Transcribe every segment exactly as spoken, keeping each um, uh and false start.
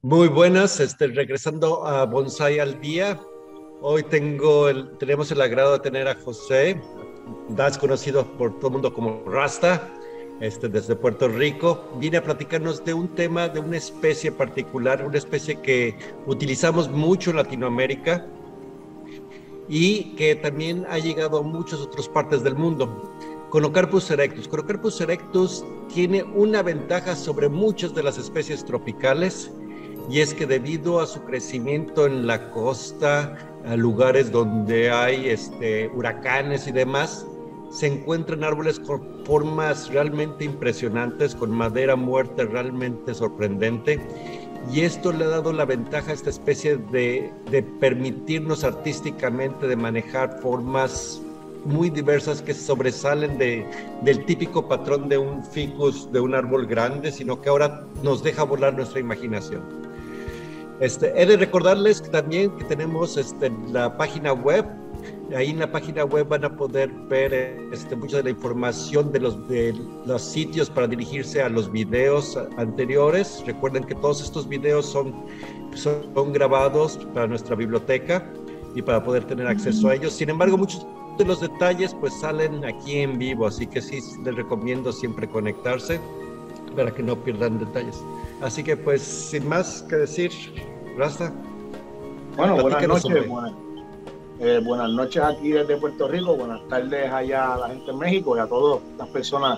Muy buenas, este, regresando a Bonsai al Día. Hoy tengo el, tenemos el agrado de tener a José Das, conocido por todo el mundo como Rasta, este, desde Puerto Rico. Viene a platicarnos de un tema, de una especie particular, una especie que utilizamos mucho en Latinoamérica y que también ha llegado a muchas otras partes del mundo. Conocarpus erectus. Conocarpus erectus tiene una ventaja sobre muchas de las especies tropicales, y es que debido a su crecimiento en la costa, a lugares donde hay este, huracanes y demás, se encuentran árboles con formas realmente impresionantes, con madera muerta realmente sorprendente, y esto le ha dado la ventaja a esta especie de, de permitirnos artísticamente de manejar formas muy diversas que sobresalen de, del típico patrón de un ficus, de un árbol grande, sino que ahora nos deja volar nuestra imaginación. Este, he de recordarles que también que tenemos este, la página web. Ahí en la página web van a poder ver este, mucha de la información de los, de los sitios para dirigirse a los videos anteriores. Recuerden que todos estos videos son, son, son grabados para nuestra biblioteca y para poder tener acceso a ellos. Sin embargo, muchos de los detalles pues salen aquí en vivo, así que sí les recomiendo siempre conectarse para que no pierdan detalles. Así que pues sin más que decir, Rasta. Bueno, buenas noches, buenas, eh, buenas noches aquí desde Puerto Rico, buenas tardes allá a la gente en México y a todas las personas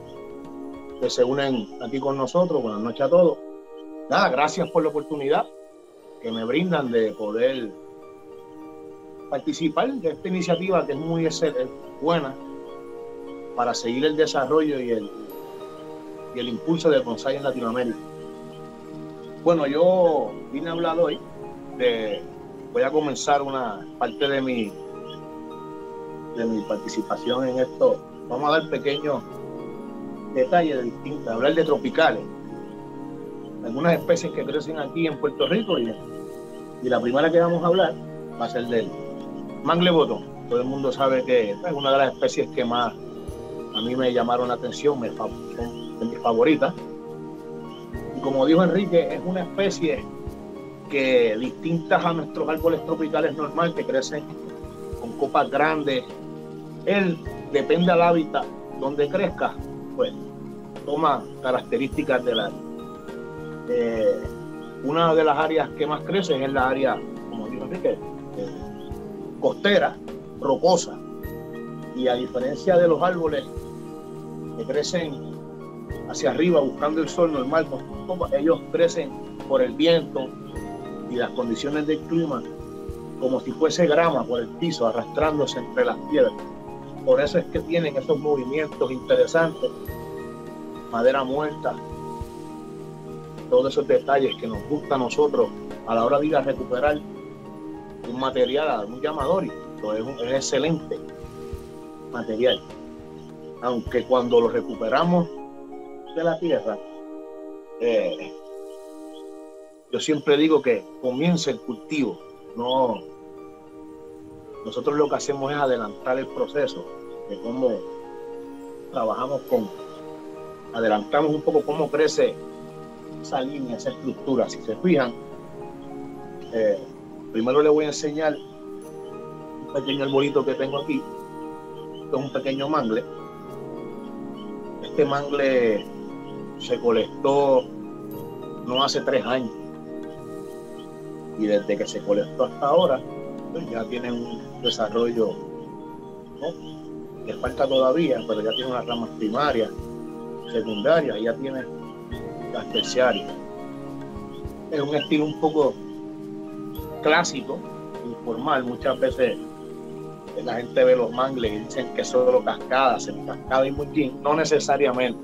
que se unen aquí con nosotros. Buenas noches a todos. Nada, gracias por la oportunidad que me brindan de poder participar de esta iniciativa que es muy es buena para seguir el desarrollo y el, y el impulso del bonsái en Latinoamérica. Bueno, yo vine a hablar hoy de, voy a comenzar una parte de mi de mi participación en esto. Vamos a dar pequeños detalles de distintas, hablar de tropicales, algunas especies que crecen aquí en Puerto Rico, y, y la primera que vamos a hablar va a ser del mangle botón. Todo el mundo sabe que es una de las especies que más a mí me llamaron la atención, me, son de mis favoritas. Y como dijo Enrique, es una especie que, distintas a nuestros árboles tropicales normales que crecen con copas grandes, él, depende del hábitat donde crezca, pues toma características de la eh, una de las áreas que más crecen es la área, como dijo Enrique, eh, costera, rocosa, y a diferencia de los árboles que crecen hacia arriba buscando el sol normal, ellos crecen por el viento y las condiciones del clima como si fuese grama por el piso, arrastrándose entre las piedras. Por eso es que tienen esos movimientos interesantes, madera muerta, todos esos detalles que nos gusta a nosotros a la hora de ir a recuperar un material, un llamadorio. Es un es excelente material, aunque cuando lo recuperamos de la tierra, eh, yo siempre digo que comienza el cultivo. No, nosotros lo que hacemos es adelantar el proceso de cómo trabajamos con, adelantamos un poco cómo crece esa línea, esa estructura. Si se fijan, eh, primero les voy a enseñar un pequeño arbolito que tengo aquí. Esto es un pequeño mangle. Este mangle se colectó no hace tres años, y desde que se colectó hasta ahora pues ya tiene un desarrollo, ¿no? Le falta todavía, pero ya tiene unas ramas primarias, secundarias, y ya tiene las terciarias. Es un estilo un poco clásico, informal. Muchas veces la gente ve los mangles y dicen que solo cascada, semicascada y multín. No necesariamente.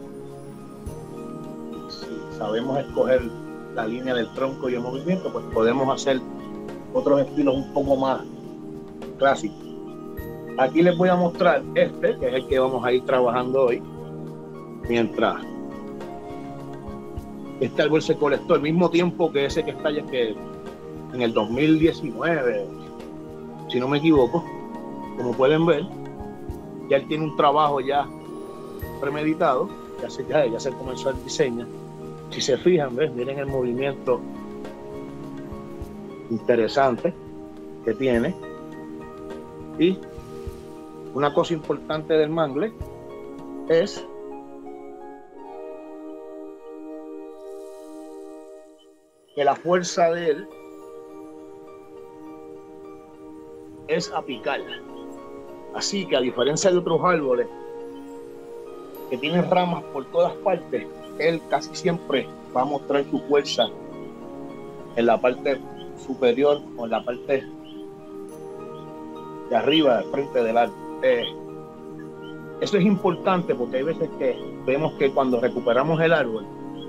Si sabemos escoger la línea del tronco y el movimiento, pues podemos hacer otros estilos un poco más clásicos. Aquí les voy a mostrar este, que es el que vamos a ir trabajando hoy, mientras este árbol se colectó al mismo tiempo que ese que está allá, que en el dos mil diecinueve, si no me equivoco. Como pueden ver, ya él tiene un trabajo ya premeditado, ya se, ya, ya se comenzó el diseño. Si se fijan, ¿ves? Miren el movimiento interesante que tiene. Y una cosa importante del mangle es que la fuerza de él es apical. Así que a diferencia de otros árboles que tienen ramas por todas partes, él casi siempre va a mostrar su fuerza en la parte superior o en la parte de arriba, del frente del árbol. Eh, eso es importante porque hay veces que vemos que cuando recuperamos el árbol,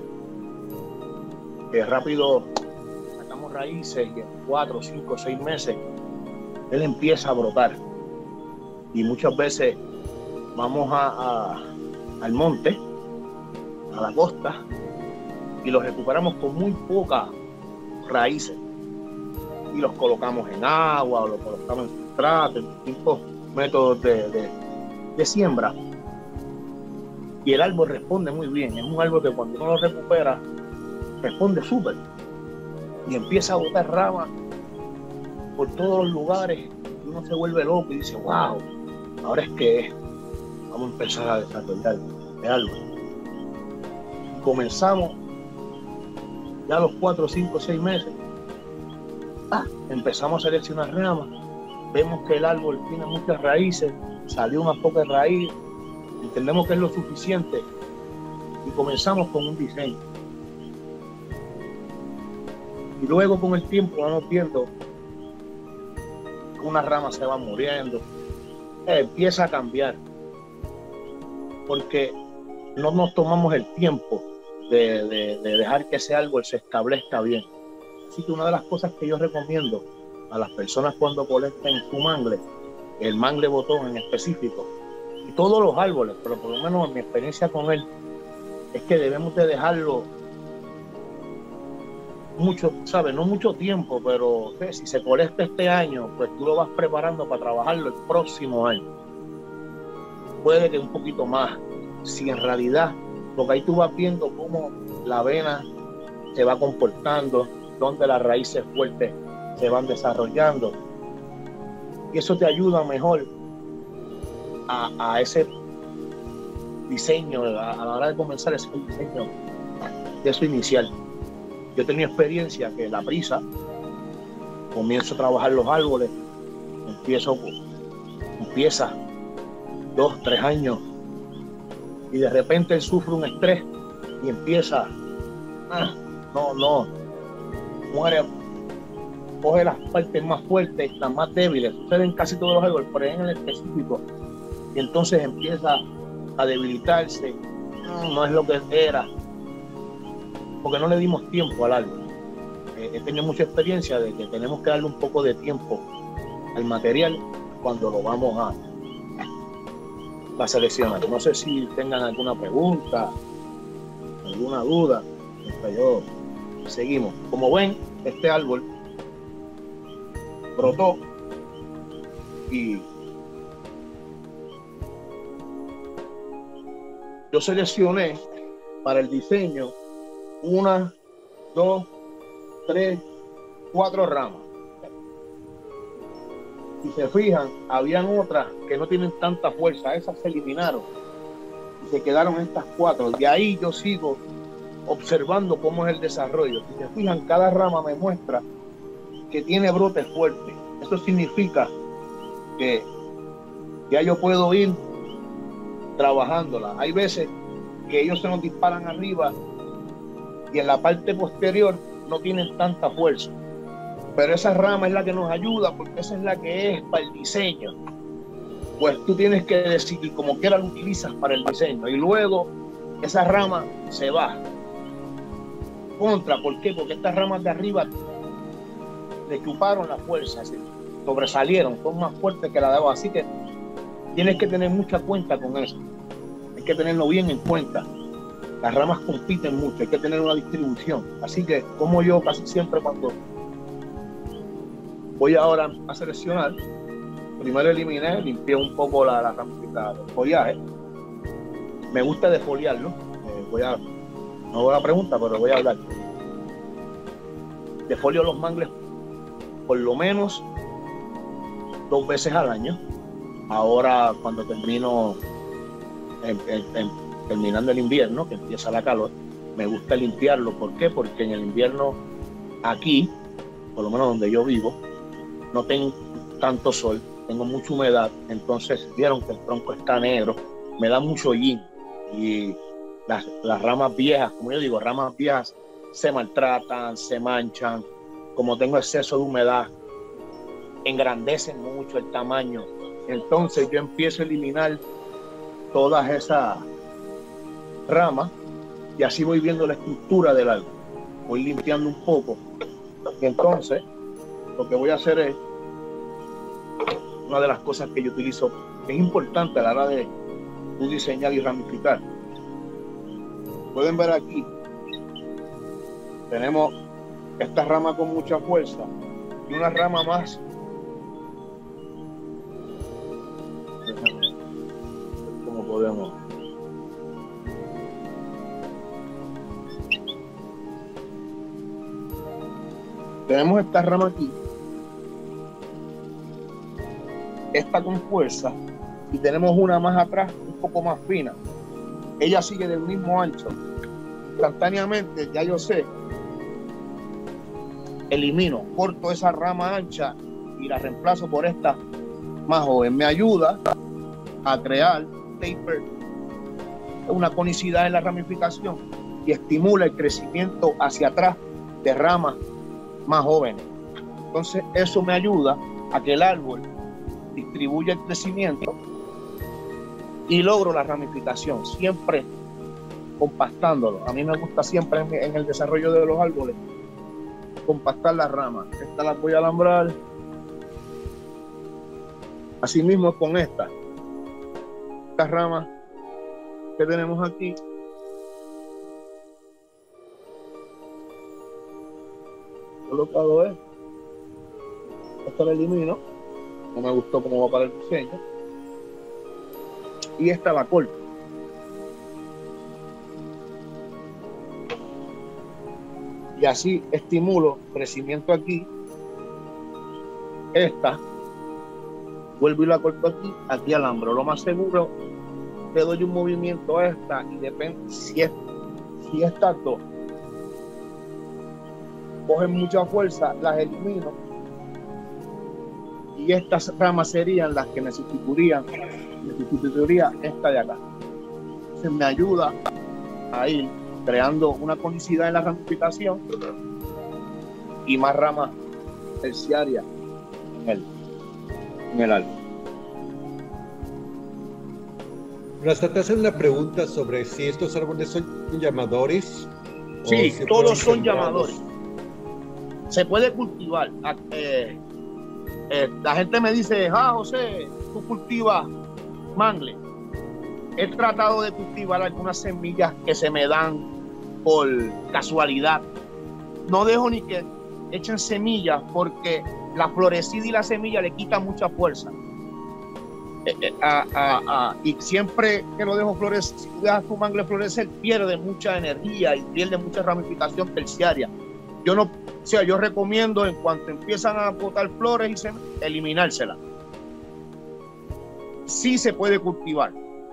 que rápido sacamos raíces y en cuatro, cinco, seis meses él empieza a brotar. Y muchas veces vamos a, a, al monte, a la costa, y los recuperamos con muy pocas raíces. Y los colocamos en agua o los colocamos en sustrato, en distintos métodos de, de, de siembra. Y el árbol responde muy bien. Es un árbol que cuando uno lo recupera, responde súper. Y empieza a botar ramas por todos los lugares. Y uno se vuelve loco y dice, wow, ahora es que vamos a empezar a desarrollar el árbol. Y comenzamos ya a los cuatro, cinco, seis meses. Ah, empezamos a seleccionar ramas. Vemos que el árbol tiene muchas raíces. Salió una poca raíz. Entendemos que es lo suficiente. Y comenzamos con un diseño. Y luego con el tiempo vamos viendo que una rama se va muriendo. Eh, empieza a cambiar. Porque no nos tomamos el tiempo de, de, de dejar que ese árbol se establezca bien. Así que una de las cosas que yo recomiendo a las personas cuando colecten su mangle, el mangle botón en específico, y todos los árboles, pero por lo menos en mi experiencia con él, es que debemos de dejarlo mucho, ¿sabes? No mucho tiempo, pero ¿sí? Si se colecta este año, pues tú lo vas preparando para trabajarlo el próximo año. Puede que un poquito más, si en realidad, porque ahí tú vas viendo cómo la avena se va comportando, donde las raíces fuertes se van desarrollando. Y eso te ayuda mejor a, a ese diseño, a, a la hora de comenzar ese diseño de eso inicial. Yo he tenido experiencia que la prisa, comienzo a trabajar los árboles, empiezo, empieza dos, tres años, y de repente él sufre un estrés y empieza, ah, no, no, muere, coge las partes más fuertes, las más débiles, suceden casi todos los árboles, pero en el específico, y entonces empieza a debilitarse, no, no es lo que era, porque no le dimos tiempo al árbol. Eh, he tenido mucha experiencia de que tenemos que darle un poco de tiempo al material cuando lo vamos a, a seleccionar. No sé si tengan alguna pregunta, alguna duda. Yo, seguimos. Como ven, este árbol brotó y yo seleccioné para el diseño una, dos, tres, cuatro ramas. Si se fijan, habían otras que no tienen tanta fuerza, esas se eliminaron y se quedaron estas cuatro. De ahí yo sigo observando cómo es el desarrollo. Si se fijan, cada rama me muestra que tiene brotes fuertes. Eso significa que ya yo puedo ir trabajándola. Hay veces que ellos se nos disparan arriba y en la parte posterior no tienen tanta fuerza, pero esa rama es la que nos ayuda porque esa es la que es para el diseño. Pues tú tienes que decidir como quiera lo utilizas para el diseño y luego esa rama se va contra. ¿Por qué? Porque estas ramas de arriba le chuparon la fuerza, así, sobresalieron, son más fuertes que la de abajo, así que tienes que tener mucha cuenta con eso, hay que tenerlo bien en cuenta. Las ramas compiten mucho, hay que tener una distribución. Así que, como yo casi siempre cuando voy ahora a seleccionar, primero eliminé, limpié un poco la, la ramita del follaje. Me gusta defoliarlo. Eh, voy a, no voy a la pregunta, pero voy a hablar. Defolio los mangles por lo menos dos veces al año. Ahora cuando termino en, en, en, terminando el invierno, que empieza la calor, me gusta limpiarlo. ¿Por qué? Porque en el invierno aquí, por lo menos donde yo vivo, no tengo tanto sol, tengo mucha humedad, entonces vieron que el tronco está negro, me da mucho hollín y las, las ramas viejas, como yo digo, ramas viejas se maltratan, se manchan, como tengo exceso de humedad, engrandecen mucho el tamaño. Entonces yo empiezo a eliminar todas esas ramas y así voy viendo la estructura del árbol, voy limpiando un poco. Y entonces lo que voy a hacer es, una de las cosas que yo utilizo, es importante a la hora de diseñar y ramificar. Pueden ver aquí, tenemos esta rama con mucha fuerza y una rama más. ¿Cómo podemos? Tenemos esta rama aquí, esta con fuerza, y tenemos una más atrás, un poco más fina. Ella sigue del mismo ancho. Instantáneamente, ya yo sé, elimino, corto esa rama ancha y la reemplazo por esta más joven. Me ayuda a crear taper, una conicidad en la ramificación, y estimula el crecimiento hacia atrás de ramas más jóvenes. Entonces eso me ayuda a que el árbol distribuya el crecimiento y logro la ramificación, siempre compactándolo. A mí me gusta siempre en, en el desarrollo de los árboles compactar las ramas. Estas las voy a alambrar. Así mismo con esta. Estas ramas que tenemos aquí. Colocado esto. Esto lo elimino. No me gustó cómo va para el diseño. Y esta la corto. Y así estimulo crecimiento aquí. Esta vuelvo y la corto aquí, aquí alambro. Lo más seguro, le doy un movimiento a esta y depende si, es, si estas dos cogen mucha fuerza, las elimino y estas ramas serían las que necesitarían, necesitaría esta de acá. Entonces me ayuda a ir creando una conicidad en la ramificación y más ramas terciarias en el, en el árbol. Rasta, te hacen una pregunta sobre si estos árboles son llamadores. Sí, si todos son sembrados. llamadores. Se puede cultivar. Eh, eh, la gente me dice, ah, José, tú cultivas mangle. He tratado de cultivar algunas semillas que se me dan por casualidad. No dejo ni que echen semillas porque la florecida y la semilla le quitan mucha fuerza. Eh, eh, a, a, a, y siempre que lo dejo florecer, si tú dejas tu mangle florecer, pierde mucha energía y pierde mucha ramificación terciaria. Yo no, o sea, yo recomiendo en cuanto empiezan a botar flores y se, eliminárselas. Sí se puede cultivar.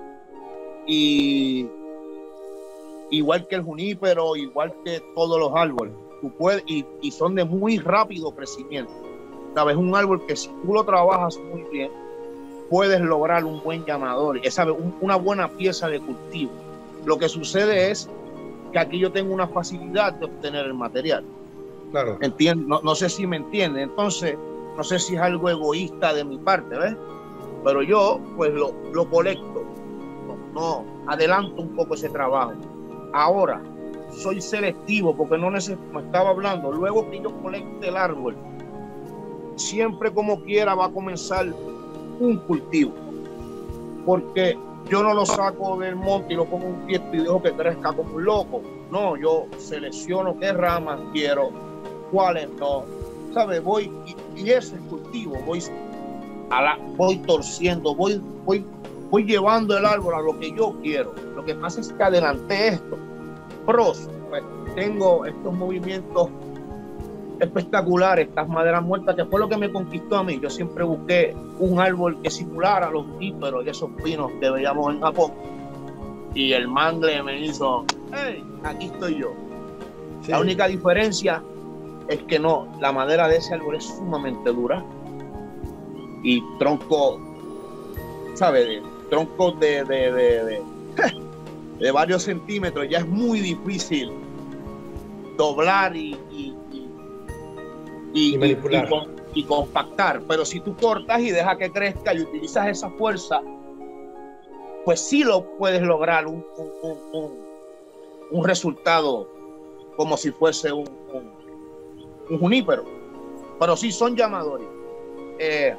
Y igual que el junípero, igual que todos los árboles, tú puedes, y, y son de muy rápido crecimiento. ¿Sabes? Un árbol que si tú lo trabajas muy bien, puedes lograr un buen llamador, ¿sabes? Un, una buena pieza de cultivo. Lo que sucede es que aquí yo tengo una facilidad de obtener el material. Claro. Entiendo, no, no sé si me entiende. Entonces, no sé si es algo egoísta de mi parte, ¿ves? Pero yo, pues, lo, lo colecto. No, no, adelanto un poco ese trabajo. Ahora, soy selectivo porque no necesito, como estaba hablando, luego que yo colecte el árbol, siempre como quiera va a comenzar un cultivo. Porque yo no lo saco del monte y lo pongo un quieto y dejo que crezca como un loco. No, yo selecciono qué ramas quiero, cuáles no. ¿Sabes? Voy, y, y ese cultivo, voy, a la, voy torciendo, voy, voy, voy llevando el árbol a lo que yo quiero. Lo que pasa es que adelanté esto. Pros, pues, tengo estos movimientos espectacular estas maderas muertas, que fue lo que me conquistó a mí. Yo siempre busqué un árbol que simulara los juníperos y esos pinos que veíamos en Japón, y el mangle me hizo, hey, aquí estoy yo. Sí. La única diferencia es que no, la madera de ese árbol es sumamente dura y tronco, ¿sabes? De, troncos de, de, de, de, de varios centímetros, ya es muy difícil doblar y, y, y, y, y manipular y, y, y compactar. Pero si tú cortas y dejas que crezca y utilizas esa fuerza, pues sí lo puedes lograr un, un, un, un resultado como si fuese un, un, un junípero. Pero sí son llamadores. Eh,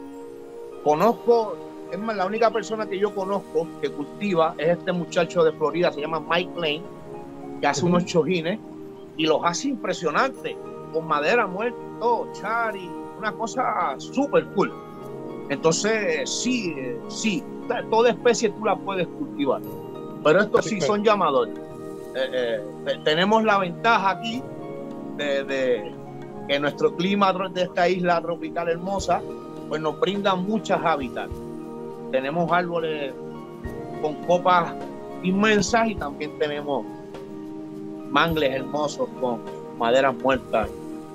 conozco, es más, la única persona que yo conozco que cultiva es este muchacho de Florida, se llama Mike Lane, que hace uh-huh. unos chojines y los hace impresionantes, con madera muerta, todo, chari, una cosa súper cool. Entonces, sí, sí, toda especie tú la puedes cultivar, pero estos sí son llamadores. Eh, eh, tenemos la ventaja aquí de, de que nuestro clima de esta isla tropical hermosa, pues nos brinda muchas hábitats. Tenemos árboles con copas inmensas y también tenemos mangles hermosos con maderas muertas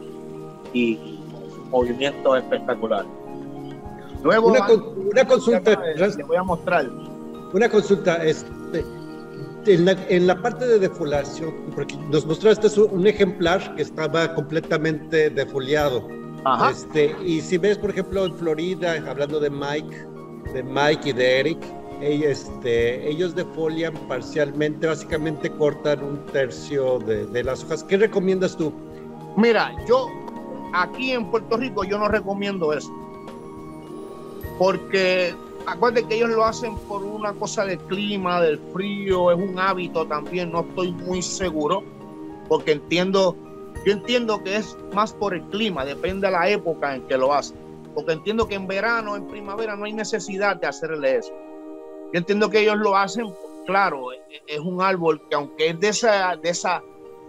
y movimientos espectaculares. Luego, una, una consulta, les voy a mostrar. Una consulta, este, en, la, en la parte de defoliación, porque nos mostraste un ejemplar que estaba completamente defoliado. Ajá. Este, y si ves, por ejemplo, en Florida, hablando de Mike, de Mike y de Eric, este, ellos defolian parcialmente, básicamente cortan un tercio de, de las hojas. ¿Qué recomiendas tú? Mira, yo aquí en Puerto Rico yo no recomiendo eso, porque acuérdate que ellos lo hacen por una cosa del clima, del frío, es un hábito también, no estoy muy seguro, porque entiendo, yo entiendo que es más por el clima, depende de la época en que lo hacen, porque entiendo que en verano, en primavera no hay necesidad de hacerle eso. Yo entiendo que ellos lo hacen, claro, es un árbol que aunque es de esa, de esa,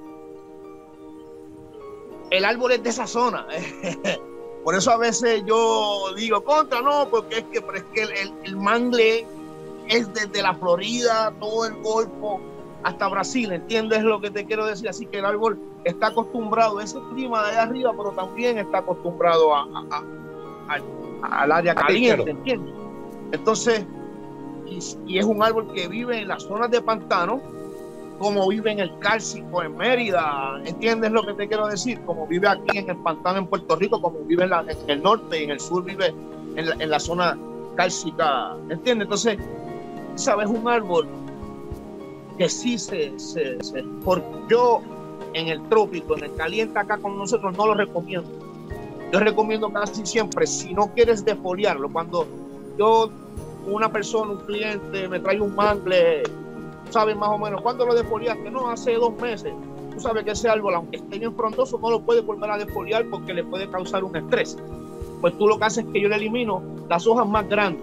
el árbol es de esa zona. Por eso a veces yo digo contra, no, porque es que, pero es que el, el, el mangle es desde la Florida, todo el Golfo, hasta Brasil, ¿entiendes lo que te quiero decir? Así que el árbol está acostumbrado a ese clima de allá arriba, pero también está acostumbrado a, a, a, al área caliente, ¿entiendes? Entonces, y, y es un árbol que vive en las zonas de pantano, como vive en el Cálcico en Mérida, ¿entiendes lo que te quiero decir? Como vive aquí en el pantano en Puerto Rico, como vive en, la, en el norte y en el sur vive en la, en la zona cálcica, ¿entiendes? Entonces, ¿sabes? Un árbol que sí se, se, se... Porque yo en el trópico, en el caliente acá con nosotros, no lo recomiendo. Yo recomiendo casi siempre, si no quieres defoliarlo, cuando yo, una persona, un cliente, me trae un mangle, ¿sabes más o menos cuándo lo defoliaste? No, hace dos meses. Tú sabes que ese árbol, aunque esté bien frondoso, no lo puedes volver a defoliar porque le puede causar un estrés. Pues tú lo que haces es que yo le elimino las hojas más grandes.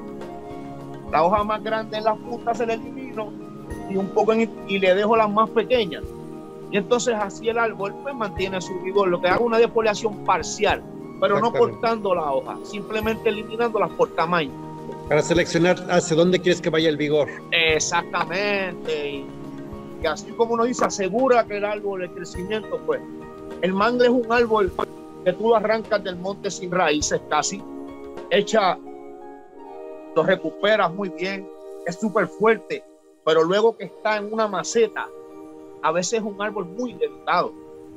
La hoja más grande en las puntas se le elimino y un poco en, y le dejo las más pequeñas. Y entonces así el árbol pues mantiene su vigor. Lo que hago es una defoliación parcial, pero no cortando la hoja, simplemente eliminándolas por tamaño. Para seleccionar hacia dónde quieres que vaya el vigor. Exactamente. Y, y así como uno dice, asegura que el árbol, el crecimiento, pues. El mangle es un árbol que tú lo arrancas del monte sin raíces casi. Echa, lo recuperas muy bien, es súper fuerte, pero luego que está en una maceta, a veces es un árbol muy delicado.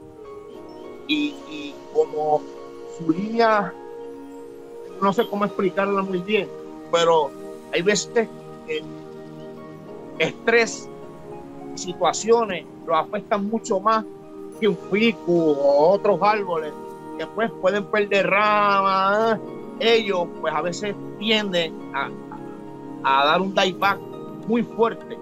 Y, y como su línea, no sé cómo explicarla muy bien, pero hay veces que estrés, situaciones lo afectan mucho más que un ficu o otros árboles que pues pueden perder ramas. Ellos pues a veces tienden a, a, a dar un dieback muy fuerte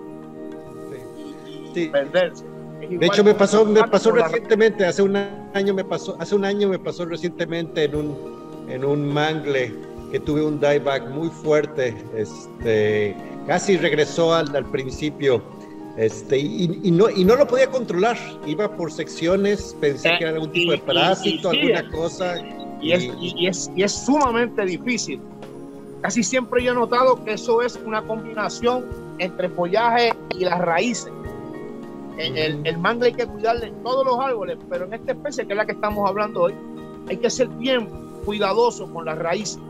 y, sí. y perderse. De hecho me pasó, me pasó recientemente, hace un año me pasó, hace un año me pasó recientemente en un, en un mangle que tuve un dieback muy fuerte, este, casi regresó al, al principio, Este, y, y, no, y no lo podía controlar, iba por secciones, pensé Eh, que era algún tipo y- de parásito, y- y sí, alguna cosa. Y es, y, y es, y es sumamente difícil. Casi siempre yo he notado que eso es una combinación entre follaje y las raíces. El, el, el mangle hay que cuidarle en todos los árboles, pero en esta especie, que es la que estamos hablando hoy, hay que ser bien cuidadoso con las raíces.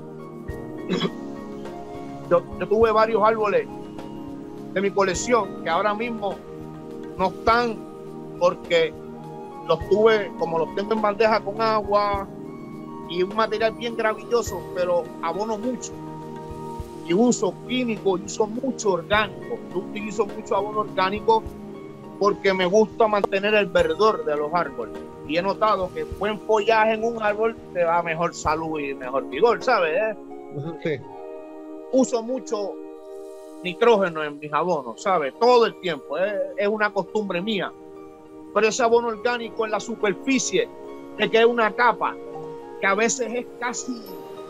Yo, yo tuve varios árboles de mi colección que ahora mismo no están porque los tuve, como los tengo en bandeja con agua y un material bien gravoso, pero abono mucho y uso químico, y uso mucho orgánico. Yo utilizo mucho abono orgánico porque me gusta mantener el verdor de los árboles, y he notado que buen follaje en un árbol te da mejor salud y mejor vigor, ¿sabes? ¿Eh? Sí. Uso mucho nitrógeno en mis abonos, ¿sabes? Todo el tiempo, ¿eh? Es una costumbre mía. Pero ese abono orgánico en la superficie, de que es una capa que a veces es casi,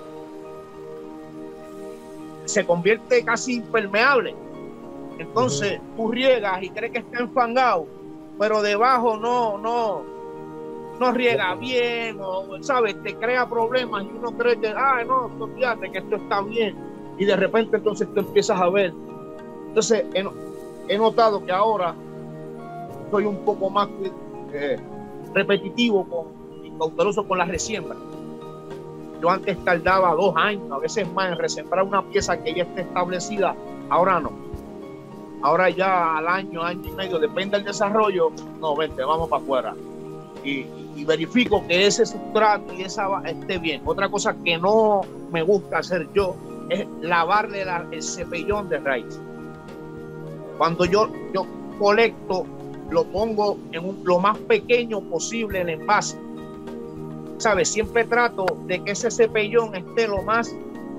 se convierte casi impermeable. Entonces uh-huh. tú riegas y crees que está enfangado, pero debajo no, no, no riega bien, o, ¿sabes? Te crea problemas y uno cree que, ah, no, fíjate que esto está bien. Y de repente entonces tú empiezas a ver. Entonces he, he notado que ahora soy un poco más eh, repetitivo con, y cauteloso con la resiembra. Yo antes tardaba dos años, a veces más, en resembrar una pieza que ya esté establecida. Ahora no. Ahora ya al año, año y medio, depende del desarrollo, no, vente, vamos para afuera. Y, y verifico que ese sustrato y esa esté bien. Otra cosa que no me gusta hacer yo es lavarle la, el cepellón de raíz. Cuando yo, yo colecto, lo pongo en un, lo más pequeño posible el envase. ¿Sabes? Siempre trato de que ese cepellón esté lo más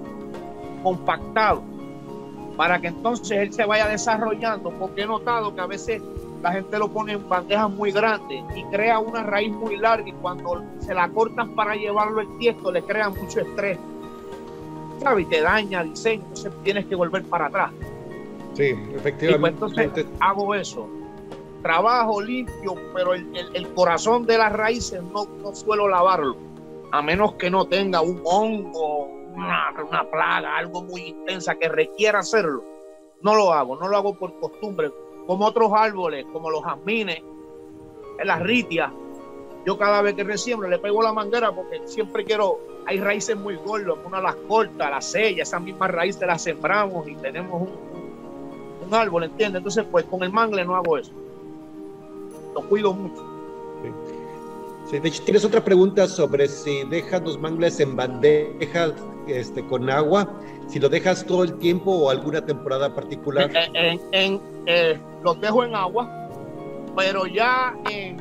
compactado para que entonces él se vaya desarrollando, porque he notado que a veces la gente lo pone en bandejas muy grandes y crea una raíz muy larga, y cuando se la cortan para llevarlo el tiesto le crea mucho estrés, ¿sabes? Y te daña el diseño, entonces tienes que volver para atrás. Sí, efectivamente. Y pues entonces hago eso. Trabajo limpio, pero el, el, el corazón de las raíces no, no suelo lavarlo, a menos que no tenga un hongo, una, una plaga, algo muy intensa que requiera hacerlo. No lo hago, no lo hago por costumbre. Como otros árboles, como los jazmines, las ritias, yo cada vez que resiembro le pego la manguera porque siempre quiero, hay raíces muy gordas, uno las corta, las sella, esas mismas raíces las sembramos y tenemos un, un árbol, ¿entiendes? Entonces pues con el mangle no hago eso. Lo cuido mucho. Sí. Sí, de hecho, tienes otra pregunta sobre si dejas los mangles en bandeja este, con agua, si lo dejas todo el tiempo o alguna temporada particular. En, en, en, eh, los dejo en agua, pero ya en,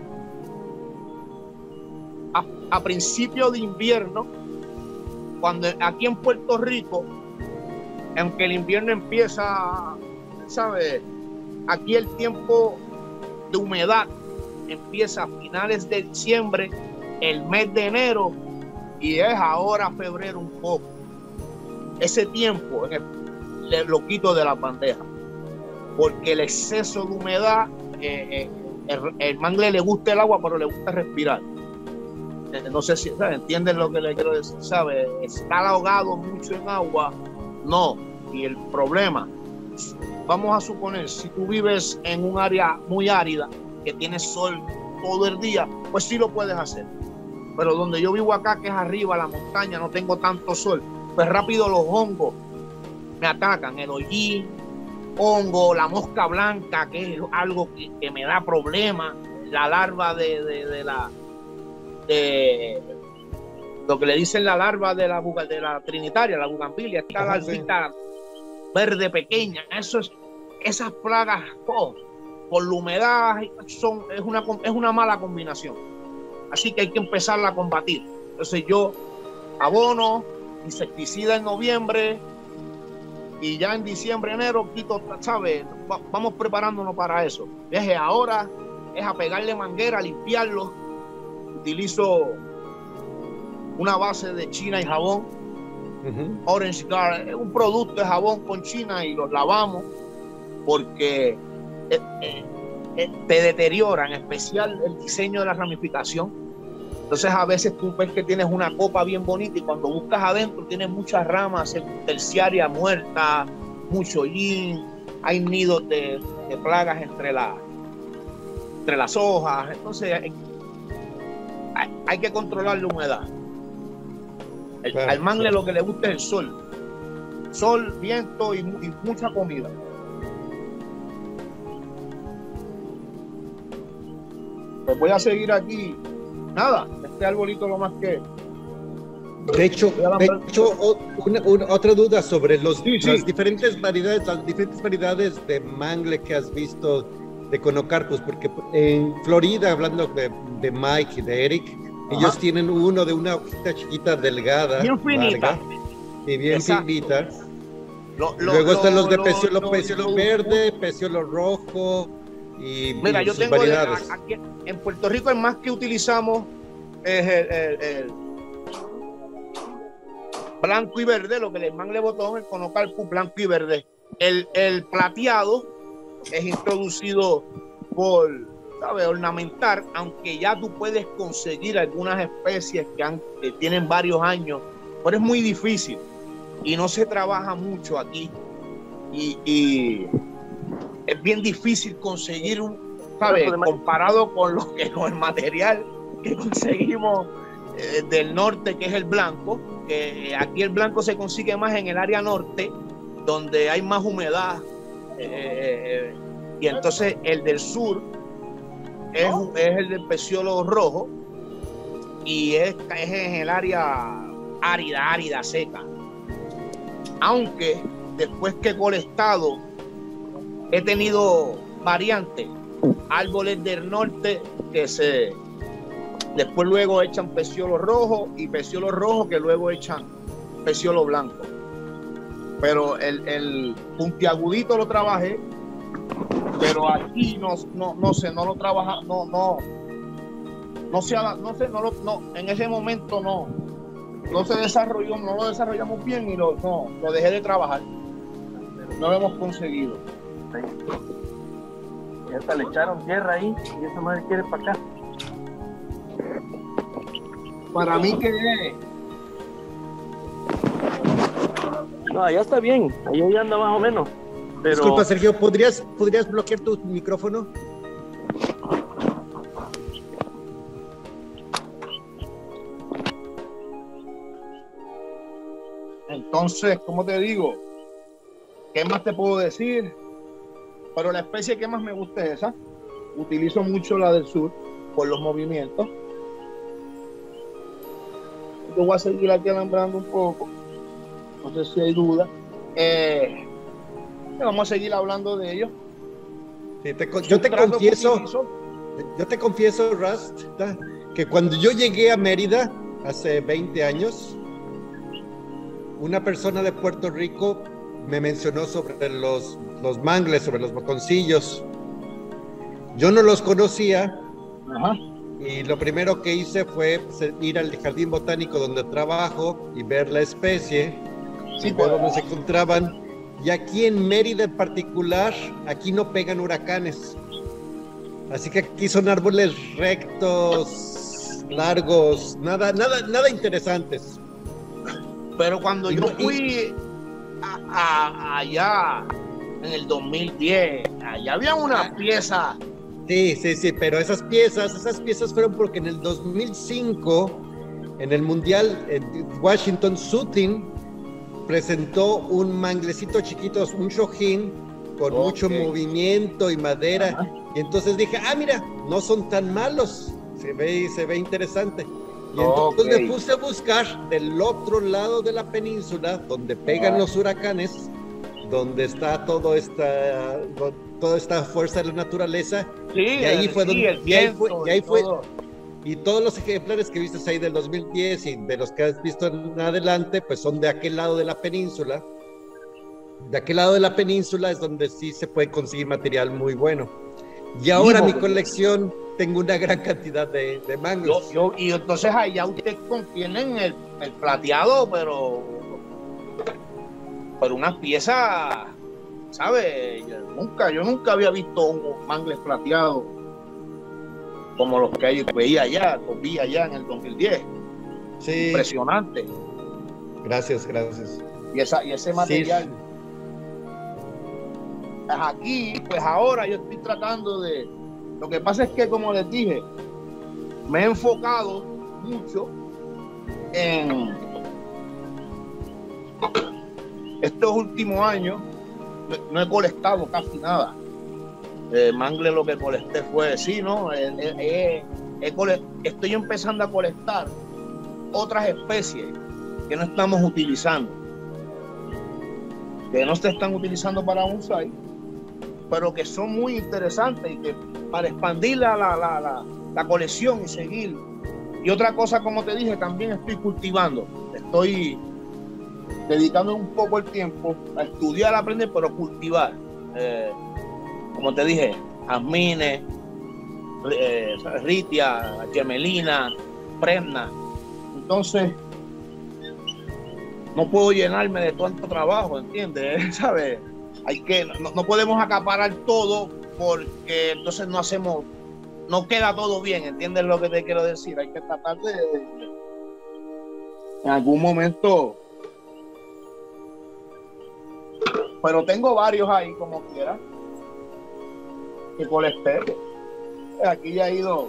a, a principio de invierno, cuando aquí en Puerto Rico, aunque el invierno empieza, ¿sabes? Aquí el tiempo de humedad empieza a finales de diciembre, el mes de enero, y es ahora febrero un poco. Ese tiempo en el, le, lo quito de la bandeja, porque el exceso de humedad, eh, eh, el, el mangle le gusta el agua, pero le gusta respirar. Eh, no sé si ¿sabes? ¿Entienden lo que le quiero decir? ¿Sabe? Estar ahogado mucho en agua, no. Y el problema, vamos a suponer, si tú vives en un área muy árida, que tiene sol todo el día, pues sí lo puedes hacer. Pero donde yo vivo acá, que es arriba, la montaña, no tengo tanto sol, pues rápido los hongos me atacan, el hollín, hongo, la mosca blanca, que es algo que, que me da problemas, la larva de, de, de la de lo que le dicen la larva de la, de la trinitaria, la bugambilia, esta larvita verde pequeña, eso es, esas plagas, oh, por la humedad son, es, una, es una mala combinación. Así que hay que empezarla a combatir. Entonces yo abono, insecticida en noviembre, y ya en diciembre, enero, quito, ¿sabes? Va, vamos preparándonos para eso. Desde ahora es a pegarle manguera, a limpiarlo. Utilizo una base de China y jabón. Uh-huh. Orange Guard, es un producto de jabón con China y los lavamos porque eh, eh, eh, te deteriora, en especial el diseño de la ramificación. Entonces a veces tú ves que tienes una copa bien bonita y cuando buscas adentro tienes muchas ramas terciarias muertas, mucho hollín, hay nidos de, de plagas entre, la, entre las hojas. Entonces hay, hay, hay que controlar la humedad. El, claro, al mangle claro. Lo que le gusta es el sol. Sol, viento y, y mucha comida. Pues voy a seguir aquí. Nada, este arbolito lo más que... De hecho, de hecho una, una, otra duda sobre los, sí, sí. las diferentes variedades, las diferentes variedades de mangle que has visto de Conocarpus, porque en Florida, hablando de, de Mike y de Eric, ajá. ellos tienen uno de una hojita chiquita delgada, bien finita, larga, y bien exacto. finita. Lo, lo, Luego lo, están los de lo, peciolo, lo, peciolo lo, verde, peciolo rojo y, mira, y yo sus tengo variedades. De, aquí, en Puerto Rico el más que utilizamos es el, el, el blanco y verde, lo que le mangle botón, el Conocarpus blanco y verde. El, el plateado es introducido por, ¿sabes?, ornamentar, aunque ya tú puedes conseguir algunas especies que, han, que tienen varios años, pero es muy difícil y no se trabaja mucho aquí. Y, y es bien difícil conseguir un, ¿sabes?, comparado con lo que con el material que conseguimos eh, del norte, que es el blanco, que aquí el blanco se consigue más en el área norte, donde hay más humedad, eh, y entonces el del sur es, es el del peciolo rojo y es, es en el área árida, árida, seca. Aunque después que he colectado he tenido variantes, árboles del norte que se después luego echan peciolo rojo y peciolo rojo que luego echan peciolo blanco. Pero el, el puntiagudito lo trabajé, pero aquí no, no, no sé, no lo trabaja, no, no, no se, no sé, no lo, no, en ese momento no, no se desarrolló, no lo desarrollamos bien y lo, no, lo dejé de trabajar. No lo hemos conseguido. Y hasta le echaron tierra ahí y esa madre quiere para acá. Para mí que es. No, ya está bien, ahí ya anda más o menos. Pero... Disculpa, Sergio, ¿podrías, ¿podrías bloquear tu micrófono? Entonces, ¿cómo te digo? ¿Qué más te puedo decir? Pero la especie que más me gusta es esa. Utilizo mucho la del sur por los movimientos. Yo voy a seguir aquí alambrando un poco. No sé si hay duda. Eh, vamos a seguir hablando de ellos. Sí, te, yo te confieso, yo te confieso, Rust, que cuando yo llegué a Mérida hace veinte años, una persona de Puerto Rico me mencionó sobre los, los mangles, sobre los botoncillos. Yo no los conocía. Ajá. Y lo primero que hice fue pues, ir al jardín botánico donde trabajo y ver la especie, sí, y ver dónde se encontraban. Y aquí en Mérida en particular, aquí no pegan huracanes. Así que aquí son árboles rectos, largos, nada, nada, nada interesantes. Pero cuando y yo no, fui y... a, a, allá en el dos mil diez, allá había una pieza. Sí, sí, sí, pero esas piezas, esas piezas fueron porque en el dos mil cinco, en el Mundial, en Washington, Sutin presentó un manglecito chiquito, un shohin, con okay. mucho movimiento y madera. Ajá. Y entonces dije, ah, mira, no son tan malos, se ve, se ve interesante. Y entonces okay. me puse a buscar del otro lado de la península, donde pegan ah. los huracanes, donde está todo esta, toda esta fuerza de la naturaleza. Sí, y ahí el, fue donde, sí, el y ahí fue, y ahí fue, todo. Y todos los ejemplares que viste ahí del dos mil diez y de los que has visto en adelante, pues son de aquel lado de la península. De aquel lado de la península es donde sí se puede conseguir material muy bueno. Y ahora sí, mi colección, tengo una gran cantidad de, de mangos. Yo, yo, y entonces allá ustedes contienen el, el plateado, pero, pero unas piezas ¿sabes? Yo nunca, yo nunca había visto un mangle plateado como los que yo veía allá, los vi allá en el dos mil diez. Sí. Impresionante. Gracias, gracias. Y, esa, y ese material. Sí. Aquí, pues ahora yo estoy tratando de... Lo que pasa es que, como les dije, me he enfocado mucho en estos últimos años. No he colectado casi nada. Eh, mangle lo que colecté fue, sí, ¿no? Eh, eh, eh, eh, cole... Estoy empezando a colectar otras especies que no estamos utilizando, que no se están utilizando para bonsai, pero que son muy interesantes y que para expandir la, la, la, la, la colección y seguir. Y otra cosa, como te dije, también estoy cultivando. Estoy dedicando un poco el tiempo a estudiar, a aprender, pero cultivar. Eh, como te dije, jazmines, eh, ritia, gemelina, premna. Entonces, no puedo llenarme de tanto trabajo, ¿entiendes? ¿Sabes? Hay que, no, no podemos acaparar todo porque entonces no hacemos, no queda todo bien, ¿entiendes lo que te quiero decir? Hay que tratar de, de en algún momento, pero tengo varios ahí como quiera que colecté. Aquí ya he ido,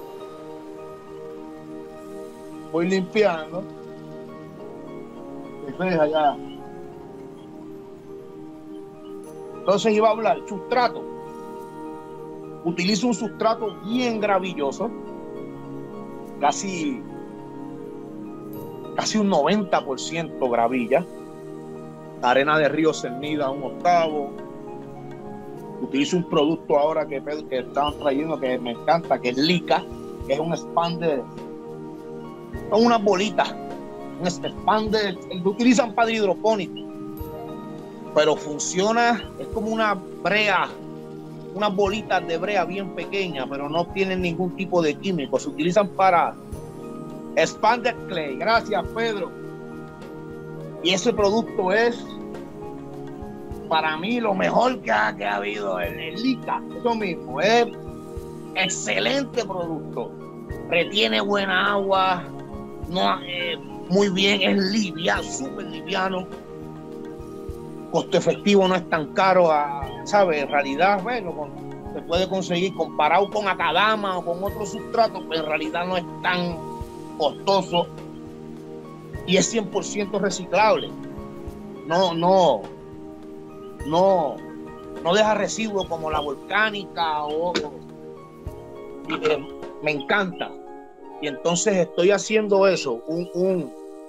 voy limpiando. Entonces allá. Entonces iba a hablar, sustrato. Utilizo un sustrato bien gravilloso, casi, casi un noventa por ciento gravilla, arena de río cernida un octavo. Utilizo un producto ahora que, que estaban trayendo que me encanta, que es Lica, que es un expander, son unas bolitas, un expander, lo utilizan para hidropónico, pero funciona, es como una brea, unas bolitas de brea bien pequeñas, pero no tienen ningún tipo de químico, se utilizan para expander clay. Gracias, Pedro. Y ese producto es para mí lo mejor que ha, que ha habido en el Lica. Eso mismo, es excelente producto, retiene buena agua, no, eh, muy bien, es liviano, súper liviano, costo efectivo, no es tan caro, ¿sabes? En realidad, bueno, se puede conseguir comparado con Akadama o con otros sustratos, pero en realidad no es tan costoso y es cien por ciento reciclable. No, no, no, no deja residuos como la volcánica o, y, eh, me encanta. Y entonces estoy haciendo eso, un, un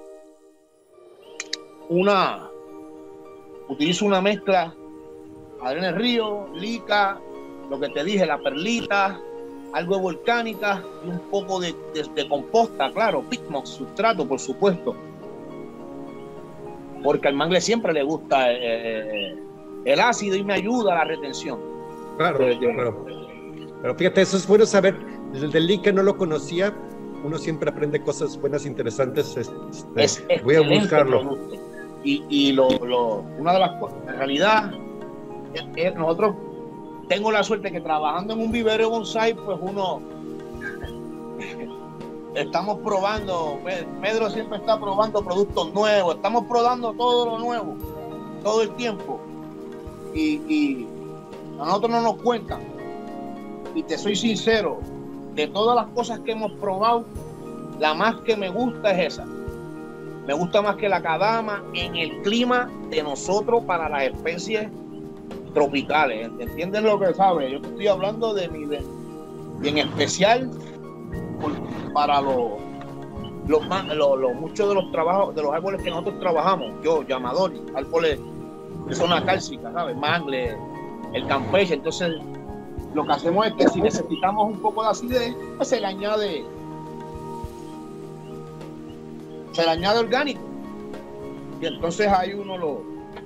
una utilizo una mezcla, arena de río, Lica, lo que te dije, la perlita, algo de volcánica y un poco de, de, de composta, claro, Pitmoss, sustrato, por supuesto. Porque al mangle siempre le gusta eh, el ácido y me ayuda a la retención. Claro, de, de, claro. Pero fíjate, eso es bueno saber. El del Lica no lo conocía. Uno siempre aprende cosas buenas, interesantes. Este, es voy a buscarlo. Producto. Y, y lo, lo, una de las cosas, en realidad, es, es, nosotros tengo la suerte que trabajando en un vivero bonsai, pues uno estamos probando, Pedro siempre está probando productos nuevos, estamos probando todo lo nuevo, todo el tiempo. Y, y a nosotros no nos cuentan. Y te soy sincero, de todas las cosas que hemos probado, la más que me gusta es esa. Me gusta más que la Akadama en el clima de nosotros para las especies tropicales. ¿Entiendes lo que sabes? Yo te estoy hablando de mi... De, y en especial para los, los, los, los muchos de los trabajos, de los árboles que nosotros trabajamos, yo, llamadores, árboles de zona cálcica, ¿sabes? Mangle, el campeche. Entonces, lo que hacemos es que si necesitamos un poco de acidez, pues se le añade se le añade orgánico y entonces ahí uno lo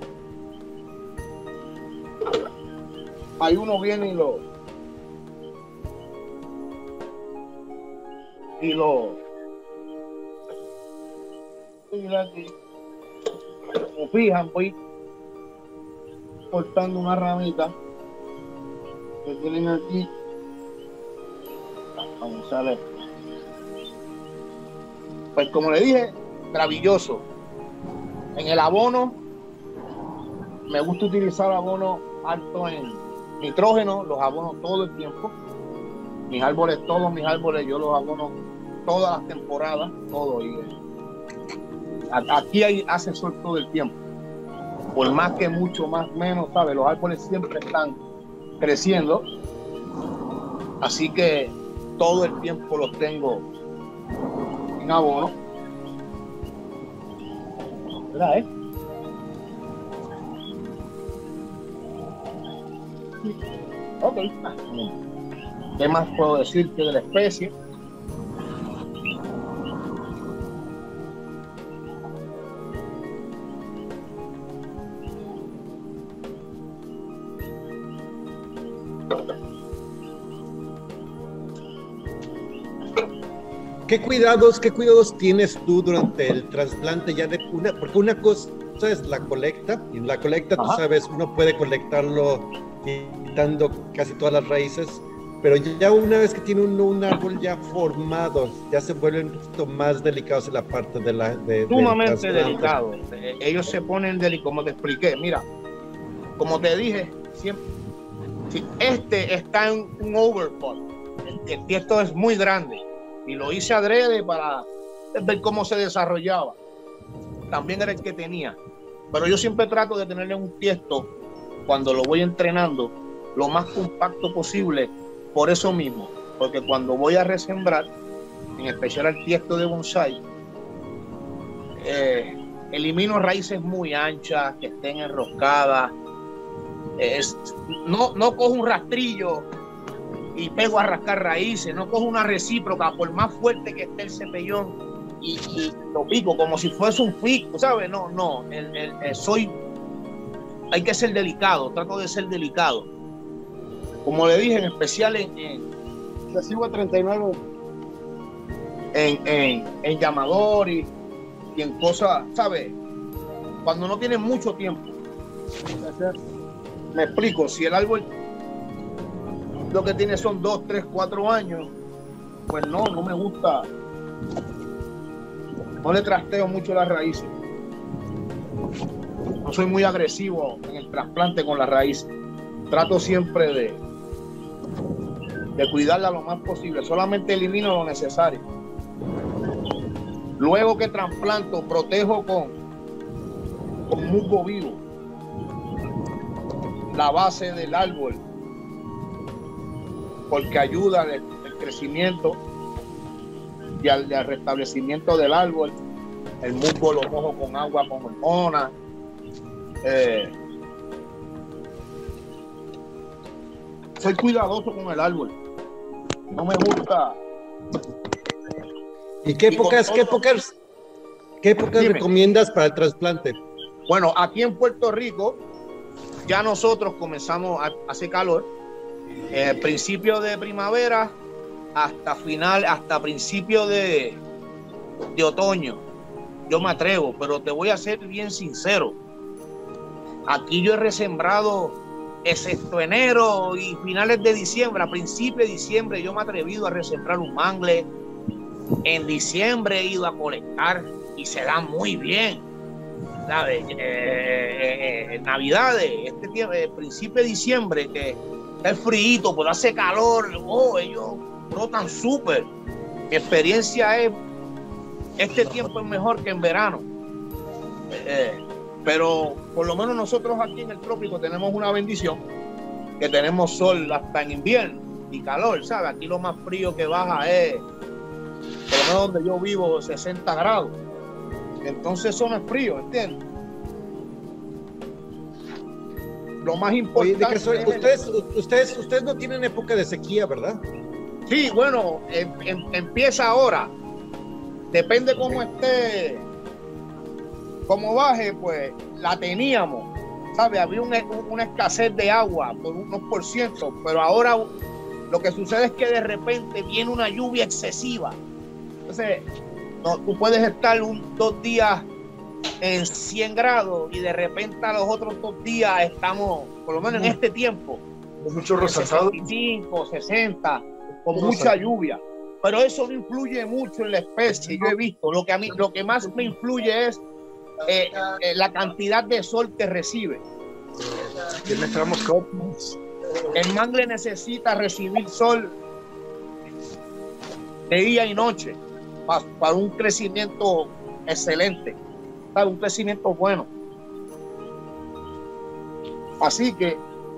ahí uno viene y lo y lo y aquí como fijan, voy cortando una ramita que tienen aquí. Vamos a ver. Pues como le dije, maravilloso. En el abono, me gusta utilizar abono alto en nitrógeno, los abono todo el tiempo. Mis árboles, todos mis árboles, yo los abono todas las temporadas, todo. Y aquí hay, hace sol todo el tiempo. Por más que mucho, más menos, ¿sabes? Los árboles siempre están creciendo. Así que todo el tiempo los tengo en abono. ¿Verdad, eh? Ok. ¿Qué más puedo decir que de la especie? ¿Qué cuidados, qué cuidados tienes tú durante el trasplante ya de una? Porque una cosa es la colecta, y en la colecta, Ajá. tú sabes, uno puede colectarlo quitando casi todas las raíces, pero ya una vez que tiene uno un árbol ya formado, ya se vuelven un poquito más delicados en la parte de la... De, Sumamente delicados. Ellos se ponen delicados, como te expliqué. Mira, como te dije, siempre, si este está en un overpot, el, el tiesto es muy grande, y lo hice adrede para ver cómo se desarrollaba. También era el que tenía. Pero yo siempre trato de tenerle un tiesto, cuando lo voy entrenando, lo más compacto posible, por eso mismo. Porque cuando voy a resembrar, en especial al tiesto de bonsai, eh, elimino raíces muy anchas, que estén enroscadas. Es, no, no cojo un rastrillo y pego a rascar raíces, no cojo una recíproca, por más fuerte que esté el cepellón, y, y lo pico como si fuese un pico, ¿sabes? No, no, el, el, el, soy, hay que ser delicado, trato de ser delicado. Como le dije, en especial en, en Recibo treinta y nueve, en, en, en llamador y, y en cosas, ¿sabes? Cuando no tienen mucho tiempo. Me explico, si el árbol lo que tiene son dos, tres, cuatro años, pues no, no me gusta, no le trasteo mucho las raíces. No soy muy agresivo en el trasplante con las raíces. Trato siempre de, de cuidarla lo más posible. Solamente elimino lo necesario. Luego que trasplanto, protejo con, con musgo vivo la base del árbol, porque ayuda al, al crecimiento y al, al restablecimiento del árbol. El musgo lo mojo con agua con hormonas. Eh, soy cuidadoso con el árbol. No me gusta. ¿Y qué épocas, qué épocas, qué épocas recomiendas para el trasplante? Bueno, aquí en Puerto Rico ya nosotros comenzamos a hacer calor. Eh, principio de primavera hasta final, hasta principio de, de otoño. Yo me atrevo, pero te voy a ser bien sincero. Aquí yo he resembrado, excepto enero y finales de diciembre, a principios de diciembre yo me he atrevido a resembrar un mangle. En diciembre he ido a colectar y se da muy bien. ¿Sabes? Eh, eh, eh, Navidades, este tiempo, eh, principio de diciembre, que está el frío, pues hace calor, oh, ellos brotan súper. Mi experiencia es, este tiempo es mejor que en verano. Eh, pero por lo menos nosotros aquí en el trópico tenemos una bendición, que tenemos sol hasta en invierno y calor, ¿sabes? Aquí lo más frío que baja es, por lo menos donde yo vivo, sesenta grados. Entonces eso no es frío, ¿entiendes? Lo más importante... Oye, soy, ustedes, ustedes, ustedes no tienen época de sequía, ¿verdad? Sí, bueno, em, em, empieza ahora. Depende cómo esté, cómo baje, pues la teníamos. ¿Sabes? Había una, una escasez de agua por unos por ciento, pero ahora lo que sucede es que de repente viene una lluvia excesiva. Entonces, no, tú puedes estar un, dos días en cien grados y de repente a los otros dos días estamos, por lo menos en este tiempo, mucho resaltado, sesenta y cinco, sesenta, con mucha lluvia. Pero eso no influye mucho en la especie. Yo he visto, lo que a mí, lo que más me influye es eh, eh, la cantidad de sol que recibe. El mangle necesita recibir sol de día y noche para, para un crecimiento excelente, para un crecimiento bueno. Así que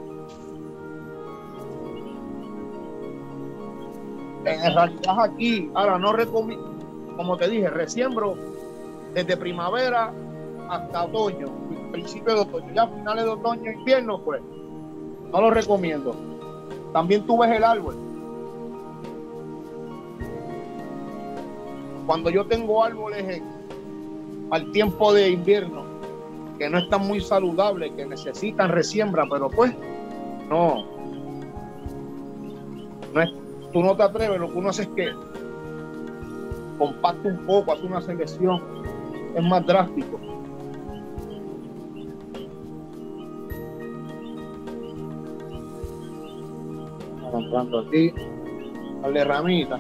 en realidad aquí, ahora no recomiendo, como te dije, resiembro desde primavera hasta otoño, principio de otoño, ya finales de otoño, invierno, pues no lo recomiendo. También tú ves el árbol. Cuando yo tengo árboles en, al tiempo de invierno que no están muy saludables, que necesitan resiembra, pero pues no, no es, tú no te atreves, lo que uno hace es que compacta un poco, hace una selección, es más drástico. Entrando aquí, darle ramita.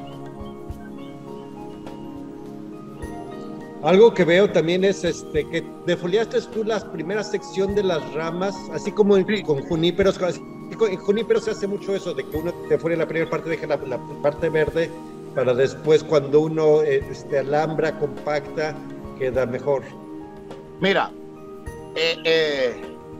Algo que veo también es este que defoliaste tú la primera sección de las ramas, así como en, sí. con juníperos. En juníperos se hace mucho eso, de que uno defolia la primera parte, deja la, la parte verde, para después cuando uno este, alambra, compacta, queda mejor. Mira, eh, eh,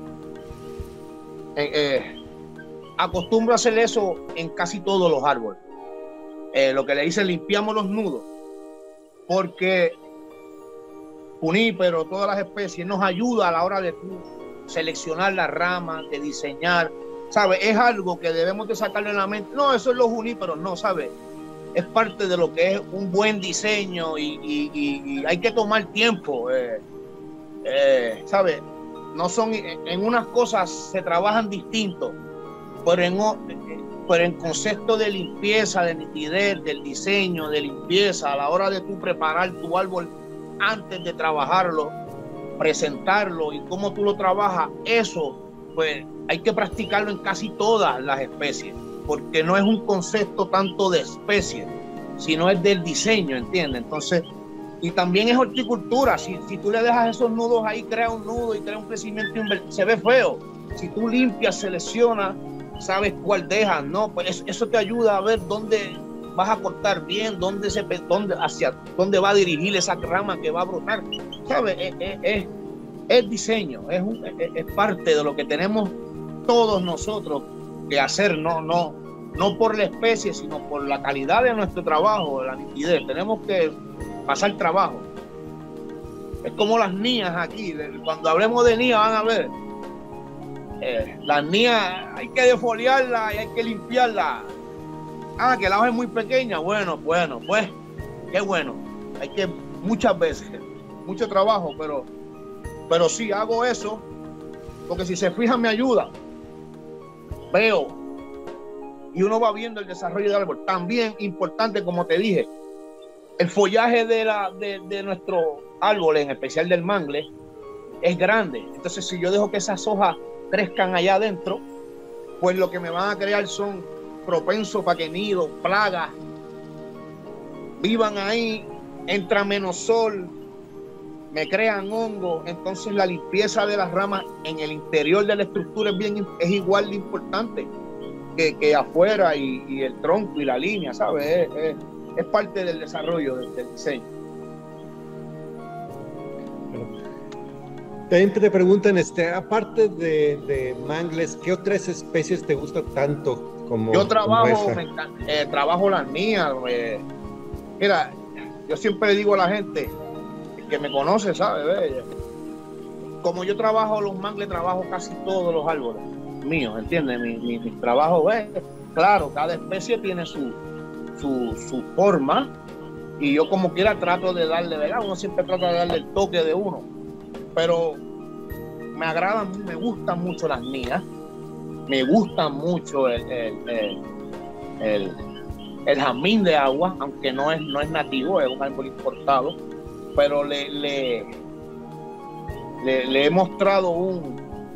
eh, eh, acostumbro a hacer eso en casi todos los árboles. Eh, lo que le dice, limpiamos los nudos, porque junípero, todas las especies, nos ayuda a la hora de seleccionar las ramas, de diseñar, ¿sabes? Es algo que debemos de sacarle en la mente. No, eso es los juníperos, no, ¿sabes? Es parte de lo que es un buen diseño y, y, y, y hay que tomar tiempo, eh, eh, ¿sabes? No son, en unas cosas se trabajan distintos, pero en, pero en concepto de limpieza, de nitidez, del diseño, de limpieza, a la hora de tú preparar tu árbol antes de trabajarlo, presentarlo y cómo tú lo trabajas, eso pues hay que practicarlo en casi todas las especies, porque no es un concepto tanto de especie, sino es del diseño, ¿entiendes? Entonces, y también es horticultura. Si, si tú le dejas esos nudos ahí, crea un nudo y crea un crecimiento invertido, se ve feo. Si tú limpias, seleccionas, sabes cuál dejas, ¿no? Pues eso, eso te ayuda a ver dónde vas a cortar bien, dónde se, dónde, hacia dónde va a dirigir esa rama que va a brotar, ¿sabes? Es, es, es, es diseño, es, un, es, es parte de lo que tenemos todos nosotros que hacer, no, no, no por la especie, sino por la calidad de nuestro trabajo, la nitidez. Tenemos que pasar trabajo. Es como las nías aquí. Cuando hablemos de nías van a ver, eh, las nías hay que defoliarlas y hay que limpiarlas. Ah, que la hoja es muy pequeña. Bueno, bueno, pues, qué bueno. Hay que, muchas veces, mucho trabajo, pero, pero sí hago eso, porque si se fijan me ayuda. Veo, y uno va viendo el desarrollo del árbol. También importante, como te dije, el follaje de, la, de, de nuestro árbol, en especial del mangle, es grande. Entonces, si yo dejo que esas hojas crezcan allá adentro, pues lo que me van a crear son propensos para que nidos, plagas, vivan ahí, entra menos sol, me crean hongos. Entonces la limpieza de las ramas en el interior de la estructura es, bien, es igual de importante que, que afuera y, y el tronco y la línea, ¿sabes? Es, es, es parte del desarrollo del, del diseño. También te preguntan, este, aparte de, de mangles, ¿qué otras especies te gustan tanto? Como, yo trabajo, como me, eh, trabajo las mías. Eh, mira, yo siempre le digo a la gente que me conoce, ¿sabe? ¿Ve? Como yo trabajo los mangles, trabajo casi todos los árboles míos, ¿entiendes? Mi, mi, mi trabajo, ¿ves? Claro, cada especie tiene su, su, su forma y yo como quiera trato de darle, ¿verdad? Uno siempre trata de darle el toque de uno, pero me agradan, me gustan mucho las mías. Me gusta mucho el, el, el, el, el jazmín de agua, aunque no es, no es nativo, es un árbol importado, pero le, le, le, le he mostrado un,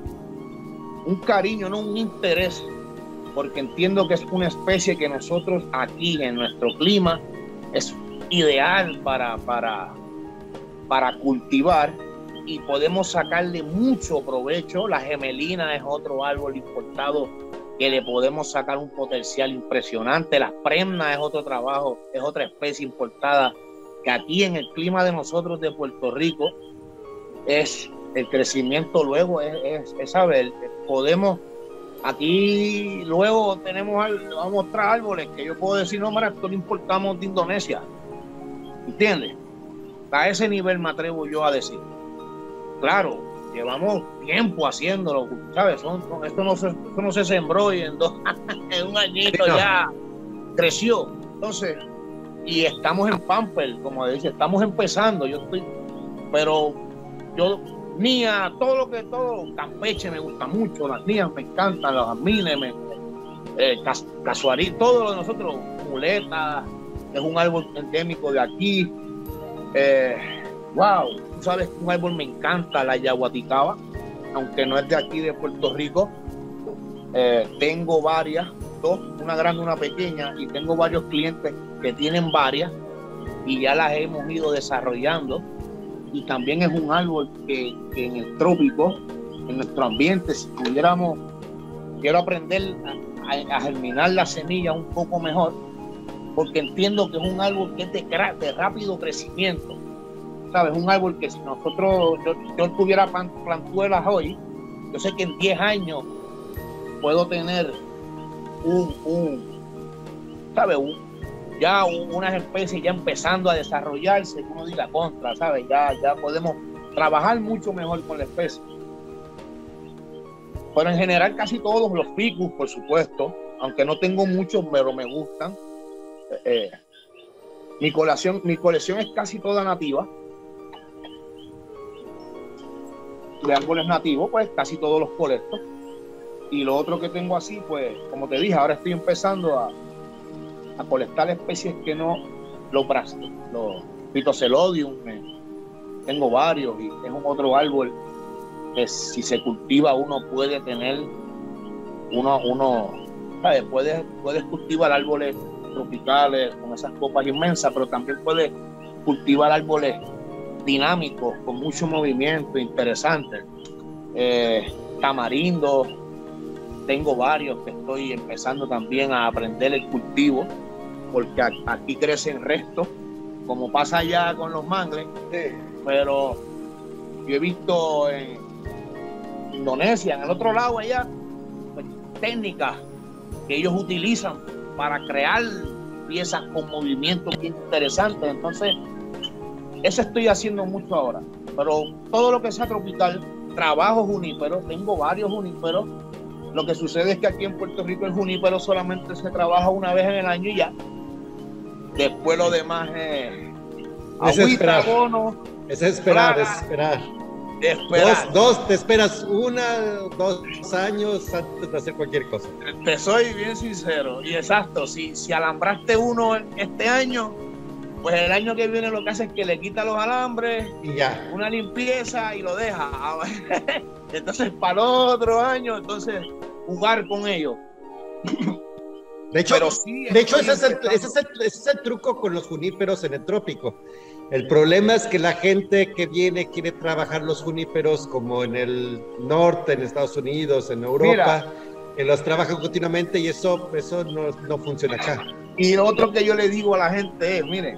un cariño, no un interés, porque entiendo que es una especie que nosotros aquí en nuestro clima es ideal para, para, para cultivar y podemos sacarle mucho provecho. La gemelina es otro árbol importado que le podemos sacar un potencial impresionante. La premna es otro trabajo, es otra especie importada que aquí en el clima de nosotros de Puerto Rico es el crecimiento luego, es, es, es saber, podemos, aquí luego tenemos, vamos a mostrar árboles que yo puedo decir, no, mira, esto lo importamos de Indonesia, ¿entiendes? A ese nivel me atrevo yo a decir. Claro, llevamos tiempo haciéndolo, ¿sabes? Son, son, esto, no se, esto no se sembró y en, dos, en un añito sí, no. ya creció. Entonces, y estamos en Pamper, como dice, estamos empezando. Yo estoy, pero yo, Nia, todo lo que, todo, Campeche me gusta mucho, las Nias me encantan, los jazmines, me, eh, cas, casuarí, todo lo de nosotros, muleta, es un árbol endémico de aquí. Eh, wow, tú sabes que un árbol me encanta, la yaguaticaba, aunque no es de aquí de Puerto Rico. Eh, tengo varias, dos, una grande, una pequeña, y tengo varios clientes que tienen varias y ya las hemos ido desarrollando. Y también es un árbol que, que en el trópico, en nuestro ambiente, si pudiéramos, quiero aprender a, a, a germinar la semilla un poco mejor, porque entiendo que es un árbol que es de, de rápido crecimiento. ¿Sabes? Un árbol que si nosotros, yo, yo tuviera plantuelas hoy, yo sé que en diez años puedo tener un, un ¿sabes? Un, ya unas especies ya empezando a desarrollarse, uno diga contra, ¿sabes? Ya, ya podemos trabajar mucho mejor con la especie. Pero en general casi todos los ficus, por supuesto, aunque no tengo muchos, pero me gustan. Eh, mi colección, mi colección es casi toda nativa. De árboles nativos, pues casi todos los colecto. Y lo otro que tengo así, pues, como te dije, ahora estoy empezando a, a colectar especies que no, los los Phytocelodium, eh, tengo varios, y es un otro árbol que si se cultiva uno puede tener, uno, uno ¿sabes? Puedes, puedes cultivar árboles tropicales con esas copas inmensas, pero también puedes cultivar árboles dinámicos, con mucho movimiento, interesante. Eh, tamarindo, tengo varios que estoy empezando también a aprender el cultivo, porque aquí crecen restos, como pasa allá con los mangles, sí. Pero yo he visto en Indonesia, en el otro lado allá, pues, técnicas que ellos utilizan para crear piezas con movimientos bien interesantes. Entonces, eso estoy haciendo mucho ahora. Pero todo lo que sea tropical, trabajo junípero, tengo varios juníperos. Lo que sucede es que aquí en Puerto Rico el junípero solamente se trabaja una vez en el año y ya. Después lo demás es agüita, bono. Es esperar, es esperar. Esperar. Dos, dos, te esperas una, dos años antes de hacer cualquier cosa. Te soy bien sincero y exacto. Si, si alambraste uno este año, pues el año que viene lo que hace es que le quita los alambres y ya. Una limpieza y lo deja. Entonces para el otro año, entonces jugar con ellos. De hecho, Pero sí, de hecho ese, es el, ese, es el, ese es el truco con los juníperos en el trópico. El problema es que la gente que viene quiere trabajar los juníperos como en el norte, en Estados Unidos, en Europa, Mira, que los trabajan continuamente y eso, eso no, no funciona acá. Y lo otro que yo le digo a la gente es, miren,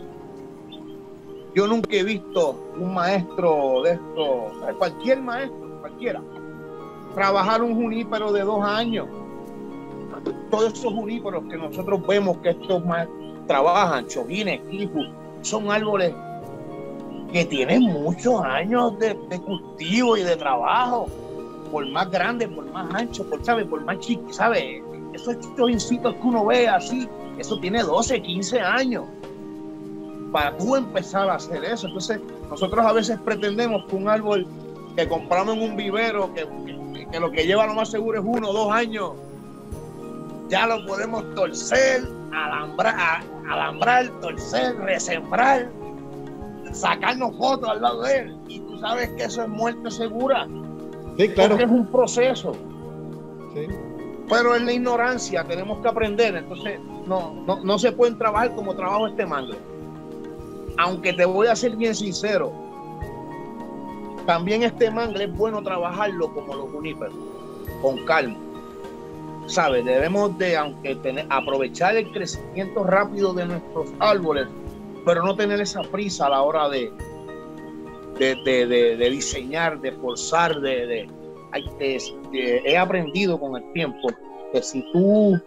yo nunca he visto un maestro de esto, cualquier maestro, cualquiera, trabajar un junípero de dos años. Todos esos juníperos que nosotros vemos que estos maestros trabajan, chojines, quipus, son árboles que tienen muchos años de, de cultivo y de trabajo, por más grande, por más ancho, por, ¿sabe? Por más chico, ¿sabe? Esos chojincitos que uno ve así, eso tiene doce, quince años para tú empezar a hacer eso. Entonces nosotros a veces pretendemos que un árbol que compramos en un vivero, que, que, que lo que lleva lo más seguro es uno o dos años, ya lo podemos torcer, alambrar, alambrar, torcer, resembrar, sacarnos fotos al lado de él. Y tú tú sabes que eso es muerte segura. Sí, claro. Porque es un proceso. Sí. Pero en la ignorancia tenemos que aprender. Entonces, no, no, no se pueden trabajar como trabajo este mangle. Aunque te voy a ser bien sincero, también este mangle es bueno trabajarlo como los juníperos, con calma. ¿Sabes? Debemos de, aunque tener, aprovechar el crecimiento rápido de nuestros árboles, pero no tener esa prisa a la hora de, de, de, de, de diseñar, de forzar, de, de, de, de, he aprendido con el tiempo que si tú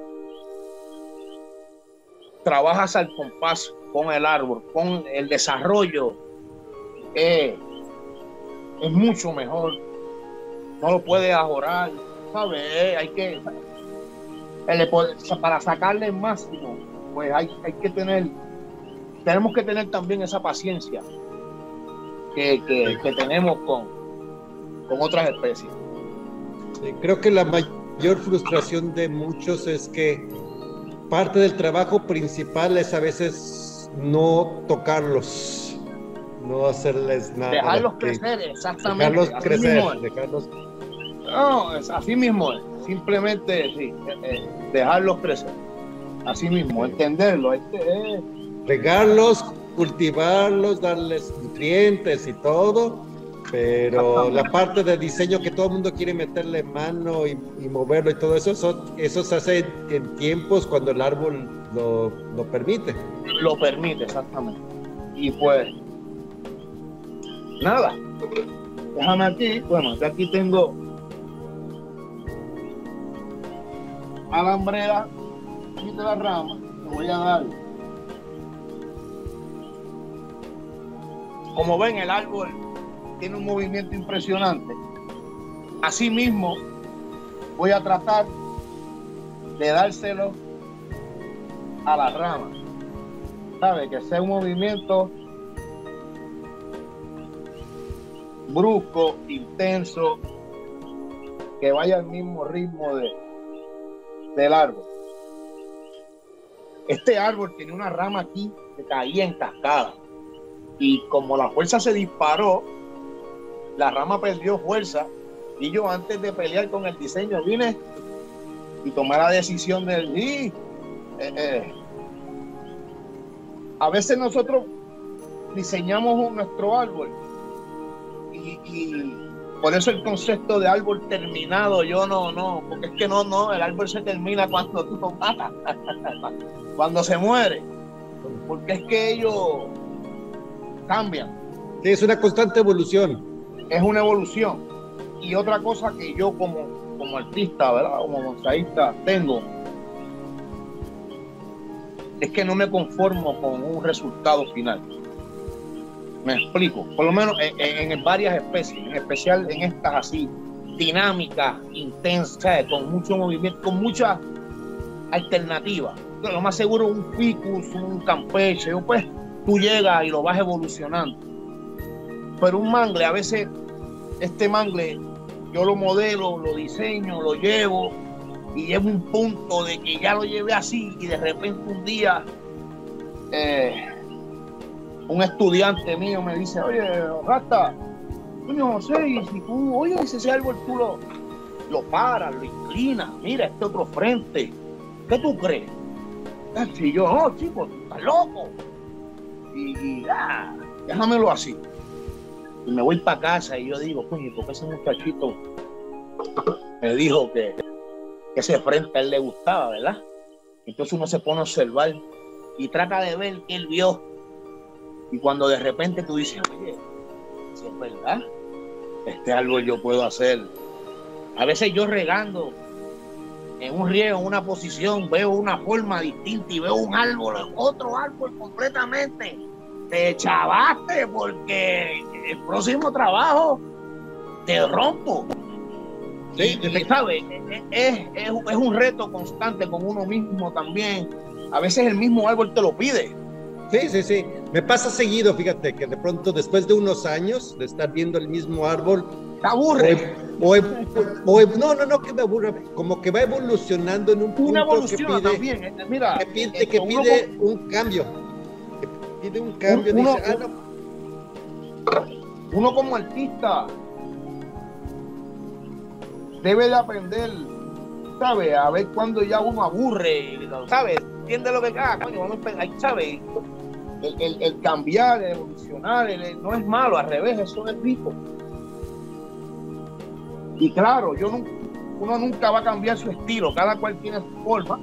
trabajas al compás con el árbol, con el desarrollo, eh, es mucho mejor. No lo puedes ajorar, ¿sabes? Eh, hay que, el, para sacarle el máximo, pues hay, hay que tener, tenemos que tener también esa paciencia que, que, que tenemos con, con otras especies. Sí, creo que la mayor frustración de muchos es que parte del trabajo principal es a veces no tocarlos, no hacerles nada. Dejarlos crecer, exactamente. Dejarlos así crecer, mismo es. dejarlos... No, es así mismo es. Simplemente sí, eh, dejarlos crecer. Así mismo, entenderlo. Hay que, eh. regarlos, cultivarlos, darles nutrientes y todo, pero la parte de diseño que todo el mundo quiere meterle mano y, y moverlo y todo eso, eso, eso se hace en tiempos cuando el árbol lo, lo permite. Lo permite, exactamente. Y pues, nada, déjame aquí, bueno, ya aquí tengo alambrera y de la rama, te voy a dar. Como ven, el árbol tiene un movimiento impresionante. Asimismo, voy a tratar de dárselo a la rama. ¿Sabe? Que sea un movimiento brusco, intenso, que vaya al mismo ritmo de, del árbol. Este árbol tiene una rama aquí que caía en cascada. Y como la fuerza se disparó, la rama perdió fuerza. Y yo, antes de pelear con el diseño, vine y tomé la decisión de ir. Eh, eh. A veces nosotros diseñamos nuestro árbol y, y por eso el concepto de árbol terminado, yo no, no, porque es que no, no, el árbol se termina cuando tú lo matas, cuando se muere, porque es que ellos cambian. Sí, es una constante evolución. Es una evolución. Y otra cosa que yo como, como artista, ¿verdad? Como bonsaísta tengo, es que no me conformo con un resultado final. Me explico. Por lo menos en, en varias especies, en especial en estas así, dinámicas, intensas, con mucho movimiento, con muchas alternativas. Lo más seguro, un ficus, un campeche, pues tú llegas y lo vas evolucionando. Pero un mangle, a veces este mangle yo lo modelo, lo diseño, lo llevo y llevo un punto de que ya lo llevé así y de repente un día eh, un estudiante mío me dice, oye, Rasta, coño José, y si tú, oye, ese árbol tú lo, lo paras, lo inclinas, mira este otro frente, ¿qué tú crees? Y yo, no, chico, tú estás loco. Y, y ah, déjamelo así. Y me voy para casa y yo digo, coño, porque ese muchachito me dijo que, que ese frente a él le gustaba, ¿verdad? Entonces uno se pone a observar y trata de ver qué él vio. Y cuando de repente tú dices, oye, si es verdad, este árbol yo puedo hacer. A veces yo regando en un riego, en una posición, veo una forma distinta y veo un árbol, otro árbol completamente. Te chavaste porque el próximo trabajo te rompo. Sí, y, ¿sabes? Es, es, es un reto constante con uno mismo también. A veces el mismo árbol te lo pide. Sí, sí, sí. Me pasa seguido, fíjate, que de pronto después de unos años de estar viendo el mismo árbol, te aburre. O, o, o, no, no, no, que me aburre. Como que va evolucionando en un punto. Una evolución que pide, también. Mira, que pide, eh, que pide un cambio. Que pide un cambio. Uno, dice, ah, uno como artista debe de aprender, ¿sabes? A ver cuando ya uno aburre, ¿sabes? Entiende lo que ah, coño, vamos a ahí, ¿sabes? El, el, el cambiar, el evolucionar, el, el, no es malo, al revés, eso es rico. Y claro, yo no, uno nunca va a cambiar su estilo, cada cual tiene su forma,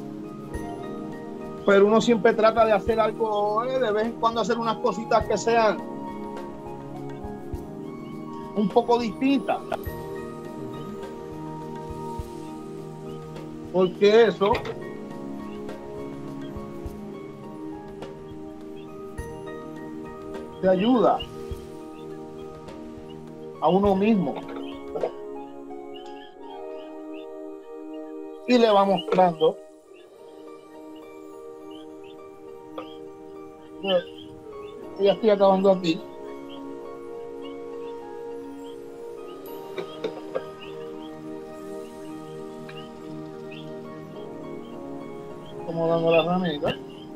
pero uno siempre trata de hacer algo, eh, de vez en cuando hacer unas cositas que sean un poco distintas. Porque eso te ayuda a uno mismo y le va mostrando ya estoy acabando aquí. Como dando las ramitas.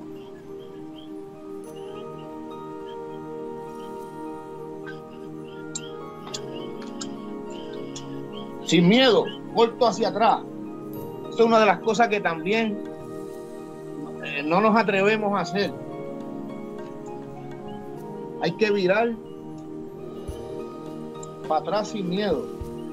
Sin miedo, vuelto hacia atrás. Esa es una de las cosas que también eh, no nos atrevemos a hacer. Hay que virar para atrás sin miedo.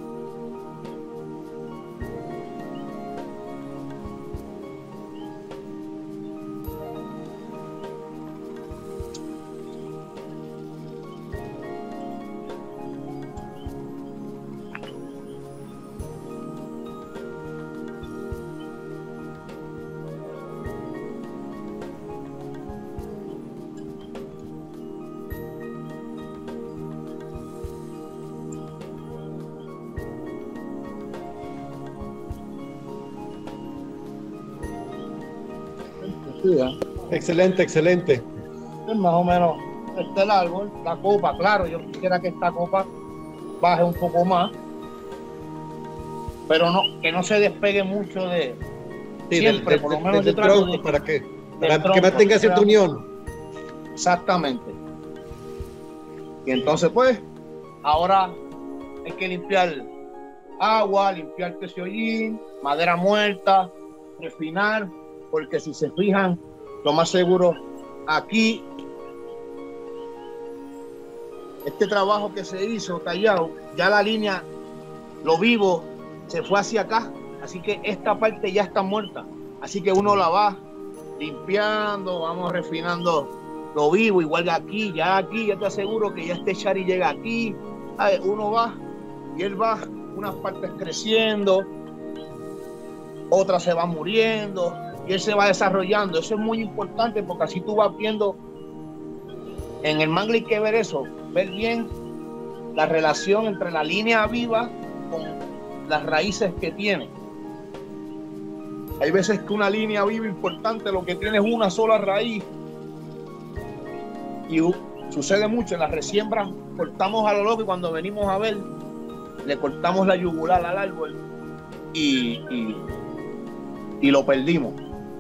Excelente, excelente. Es más o menos este el árbol, la copa, claro, yo quisiera que esta copa baje un poco más, pero no, que no se despegue mucho de sí, siempre, del, por lo del, menos del yo trato tronco, de, para que, para tronco, que mantenga cierta unión. Exactamente. Y entonces pues, ahora hay que limpiar agua, limpiar tesiollín, madera muerta, refinar, porque si se fijan, lo más seguro aquí, este trabajo que se hizo tallado, ya la línea, lo vivo, se fue hacia acá, así que esta parte ya está muerta, así que uno la va limpiando, vamos refinando lo vivo, igual que aquí, ya aquí, ya te aseguro que ya este chari llega aquí, ver, uno va y él va, unas partes creciendo, otras se van muriendo, y él se va desarrollando. Eso es muy importante porque así tú vas viendo, en el manga hay que ver eso, ver bien la relación entre la línea viva con las raíces que tiene. Hay veces que una línea viva importante lo que tiene es una sola raíz y uh, sucede mucho en las resiembras, cortamos a lo loco y cuando venimos a ver le cortamos la yugular al árbol y, y, y lo perdimos.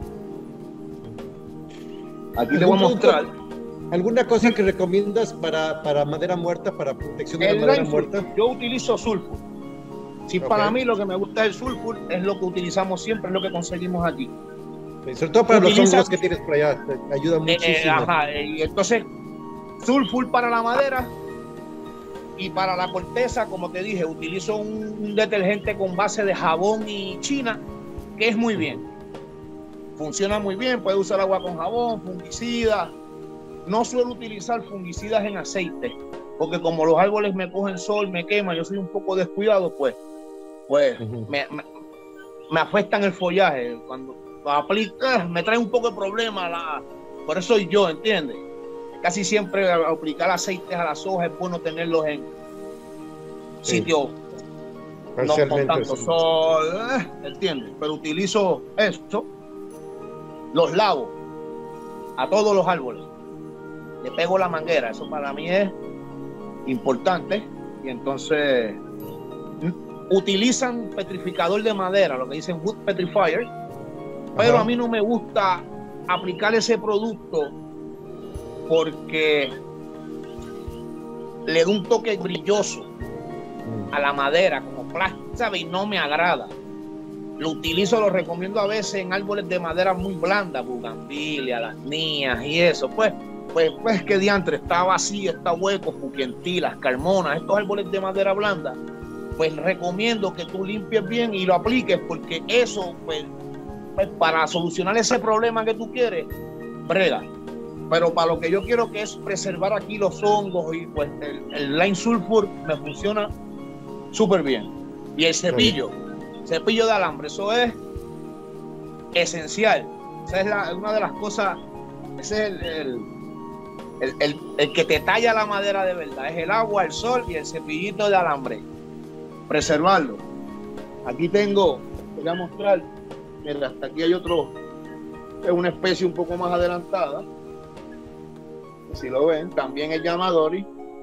Aquí te voy a mostrar. ¿Alguna cosa que recomiendas para, para madera muerta, para protección de el la madera rainful, muerta? Yo utilizo sulfur. Si okay. Para mí lo que me gusta es el sulfur, es lo que utilizamos siempre, es lo que conseguimos aquí. Sí, sobre todo para Utiliza, los hongos que tienes por allá, te ayuda muchísimo. Eh, ajá, y entonces sulfur para la madera y para la corteza, como te dije, utilizo un, un detergente con base de jabón y china, que es muy bien. Funciona muy bien, puede usar agua con jabón, fungicida. No suelo utilizar fungicidas en aceite, porque como los árboles me cogen sol, me queman, yo soy un poco descuidado, pues, pues uh-huh. me, me, me afectan el follaje. Cuando lo aplica, me trae un poco de problema. La, por eso soy yo, ¿entiendes? Casi siempre al aplicar aceites a las hojas es bueno tenerlos en sí. sitios no con tanto sí. sol, ¿eh? ¿Entiendes? Pero utilizo esto. Los lavo a todos los árboles. Le pego la manguera. Eso para mí es importante. Y entonces utilizan petrificador de madera, lo que dicen wood petrifier. Pero Ajá. a mí no me gusta aplicar ese producto porque le da un toque brilloso a la madera, como plástico, ¿sabes? Y no me agrada. Lo utilizo, lo recomiendo a veces en árboles de madera muy blanda, bugambilia, las nías y eso. Pues, pues, pues que diantre, está vacío, está hueco, puquientilas, carmonas, estos árboles de madera blanda. Pues recomiendo que tú limpies bien y lo apliques, porque eso, pues, pues para solucionar ese problema que tú quieres, brega. Pero para lo que yo quiero, que es preservar aquí los hongos, y pues el, el lime sulfur me funciona súper bien. Y el cepillo, cepillo de alambre, eso es esencial. Esa es la, una de las cosas, ese es el, el, el, el, el que te talla la madera de verdad, es el agua, el sol y el cepillito de alambre. Preservarlo. Aquí tengo, voy a mostrar, mira, hasta aquí hay otro, es una especie un poco más adelantada. Si lo ven, también el Yamadori.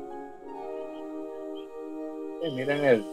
Y miren él.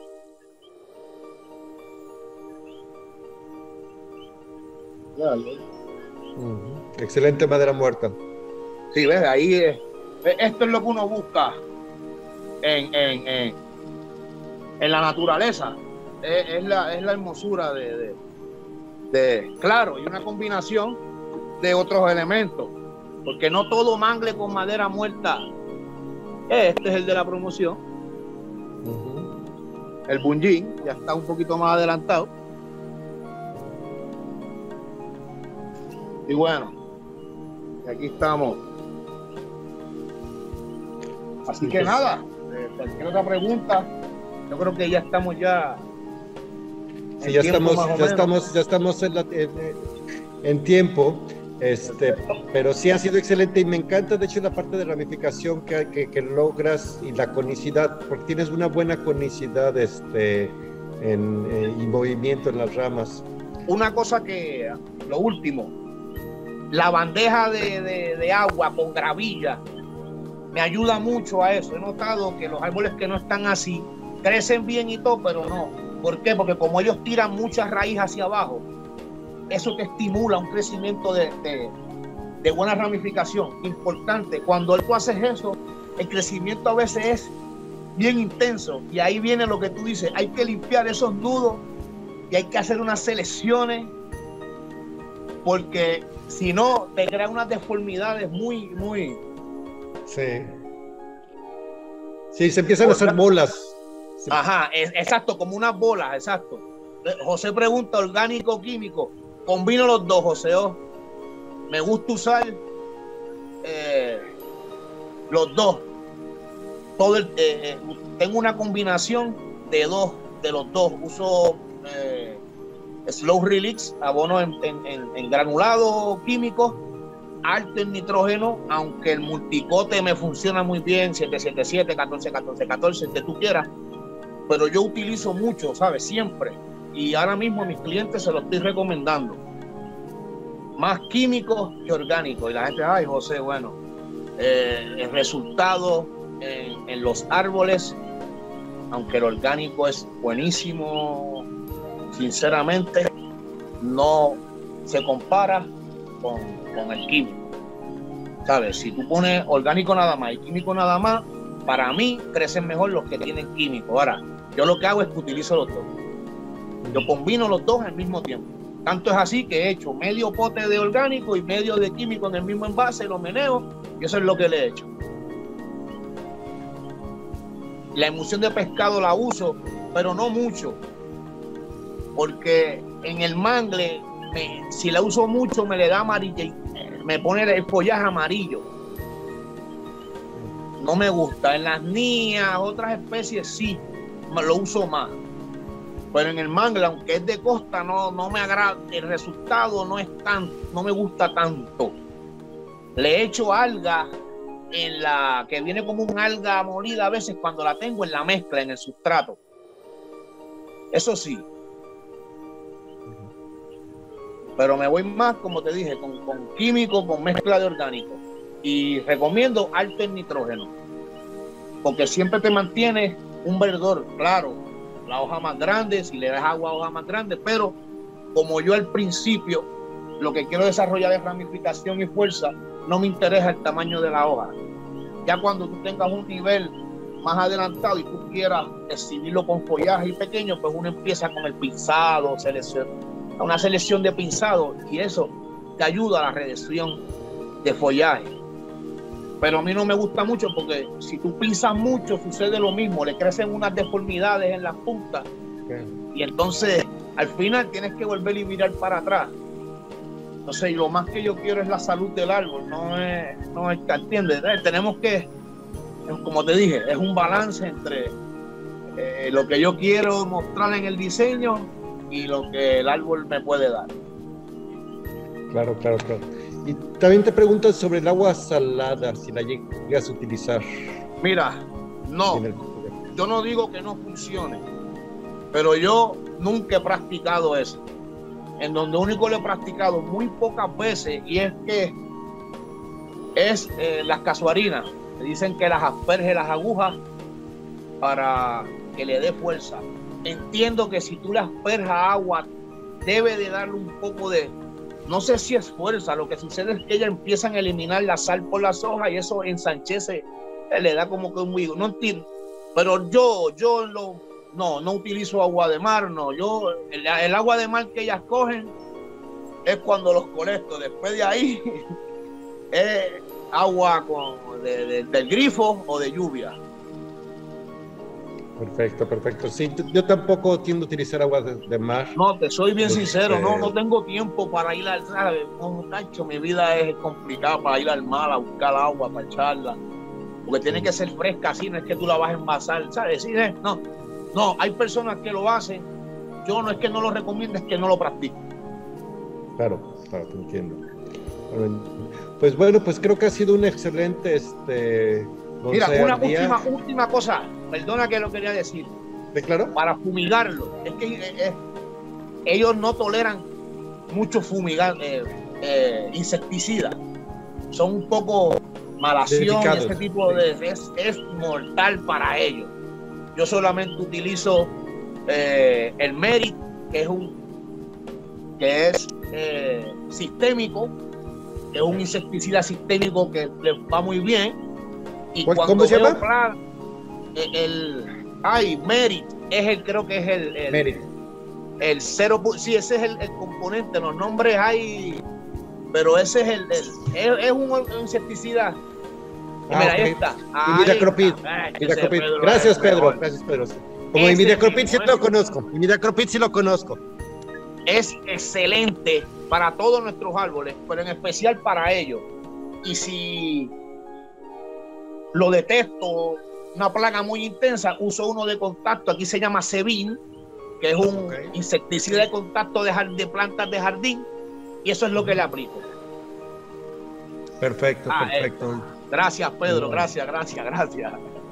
Uh-huh. Excelente madera muerta. Sí, ves, ahí es. Esto es lo que uno busca en, en, en, en la naturaleza. Es, es, la, es la hermosura de, de, de, claro, y una combinación de otros elementos. Porque no todo mangle con madera muerta. Este es el de la promoción. Uh-huh. El bunjin ya está un poquito más adelantado. Y bueno, aquí estamos. Así que nada, eh, cualquier otra pregunta, yo creo que ya estamos ya. Sí, ya estamos, ya estamos, ya estamos en, la, en, en tiempo. Este, pero sí ha sido excelente y me encanta de hecho la parte de ramificación que, que, que logras y la conicidad, porque tienes una buena conicidad este, en, eh, y movimiento en las ramas. Una cosa que, lo último, la bandeja de, de, de agua con gravilla me ayuda mucho a eso. He notado que los árboles que no están así crecen bien y todo, pero no. ¿Por qué? Porque como ellos tiran muchas raíces hacia abajo, eso te estimula un crecimiento de, de, de buena ramificación. Importante, cuando tú haces eso, el crecimiento a veces es bien intenso. Y ahí viene lo que tú dices, hay que limpiar esos nudos y hay que hacer unas selecciones, porque si no, te crea unas deformidades muy, muy... Sí. Sí, se empiezan a hacer bolas. Ajá, es, exacto, como unas bolas, exacto. José pregunta, orgánico, químico. Combino los dos, José. Oh. Me gusta usar eh, los dos. Todo el, eh, eh, tengo una combinación de dos, de los dos. Uso eh, slow release, abono en, en, en, en granulado químico, alto en nitrógeno, aunque el multicote me funciona muy bien, siete siete siete, catorce catorce catorce, el que tú quieras. Pero yo utilizo mucho, ¿sabes? Siempre. Y ahora mismo a mis clientes se lo estoy recomendando. Más químicos que orgánicos. Y la gente, ay, José, bueno, eh, el resultado en, en los árboles, aunque el orgánico es buenísimo, sinceramente, no se compara con, con el químico. ¿Sabes? Si tú pones orgánico nada más y químico nada más, para mí crecen mejor los que tienen químico. Ahora, yo lo que hago es que utilizo los dos. Yo combino los dos al mismo tiempo. Tanto es así que he hecho medio pote de orgánico y medio de químico en el mismo envase, lo meneo, y eso es lo que le he hecho. La emulsión de pescado la uso, pero no mucho, porque en el mangle, me, si la uso mucho, me le da amarilla y me pone el follaje amarillo. No me gusta. En las nías, otras especies sí, lo uso más. Pero en el mangle, aunque es de costa, no, no me agrada. El resultado no es tan, no me gusta tanto. Le echo alga en la que viene como un alga molida a veces cuando la tengo en la mezcla, en el sustrato. Eso sí. Pero me voy más, como te dije, con, con químico, con mezcla de orgánico. Y recomiendo alto en nitrógeno, porque siempre te mantiene un verdor, claro, la hoja más grande, si le das agua a hoja más grande, pero como yo al principio lo que quiero desarrollar es ramificación y fuerza, no me interesa el tamaño de la hoja. Ya cuando tú tengas un nivel más adelantado y tú quieras exhibirlo con follaje y pequeño, pues uno empieza con el pinzado, selección, una selección de pinzado, y eso te ayuda a la reducción de follaje. Pero a mí no me gusta mucho porque si tú pinzas mucho sucede lo mismo, le crecen unas deformidades en las puntas, okay. Y entonces al final tienes que volver y mirar para atrás. Entonces lo más que yo quiero es la salud del árbol, no es, no es, ¿entiendes? Tenemos que, como te dije, es un balance entre eh, lo que yo quiero mostrar en el diseño y lo que el árbol me puede dar. Claro, claro, claro. Y también te pregunto sobre el agua salada, si la llegas a utilizar. Mira, no, yo no digo que no funcione, pero yo nunca he practicado eso. En donde único lo he practicado muy pocas veces, y es que es eh, las casuarinas. Me dicen que las asperge las agujas para que le dé fuerza. Entiendo que si tú le asperjas agua, debe de darle un poco de, no sé si es fuerza, lo que sucede es que ellas empiezan a eliminar la sal por las hojas y eso ensanchece, eh, le da como que un huigo. No entiendo, pero yo, yo lo... No, no utilizo agua de mar, no. Yo, el, el agua de mar que ellas cogen es cuando los colecto. Después de ahí, es agua con, de, de, del grifo o de lluvia. Perfecto, perfecto. Sí, yo tampoco tiendo a utilizar agua de, de mar. No, te soy bien sincero, no, no tengo tiempo para ir al, ¿sabes? No, muchacho, mi vida es complicada para ir al mar a buscar agua, para echarla. Porque tiene que ser fresca, así no es que tú la vas a envasar, ¿sabes? Sí, ¿eh? No. No, hay personas que lo hacen. Yo no es que no lo recomiende, es que no lo practico. Claro, claro, te entiendo. Pues bueno, pues creo que ha sido un excelente este. Mira, una última, última cosa, perdona que lo quería decir. ¿De claro? Para fumigarlo, es que eh, eh, ellos no toleran mucho fumigar, eh, eh, insecticidas. Son un poco malación, ese tipo de es, es mortal para ellos. Yo solamente utilizo eh, el Merit, que es un que es eh, sistémico, que es un insecticida sistémico que le va muy bien. Y cuando ¿Cómo se llama? Plan, el, el ay, Merit es el, creo que es el, el Merit. El cero, sí, ese es el, el componente, los nombres hay, pero ese es el, el es, es un, un insecticida. Ah, mira, okay. Ahí está. Imidacloprid. Pedro, Gracias, Pedro. Gracias, Pedro. Como Imidacloprid sí lo conozco. Imidacloprid sí lo conozco. Es excelente para todos nuestros árboles, pero en especial para ellos. Y si lo detesto, una plaga muy intensa, uso uno de contacto. Aquí se llama Sevin, que es un okay. insecticida de contacto de, de plantas de jardín. Y eso es lo que le aplico. Perfecto, ah, perfecto. Eh. Gracias, Pedro, gracias, gracias, gracias.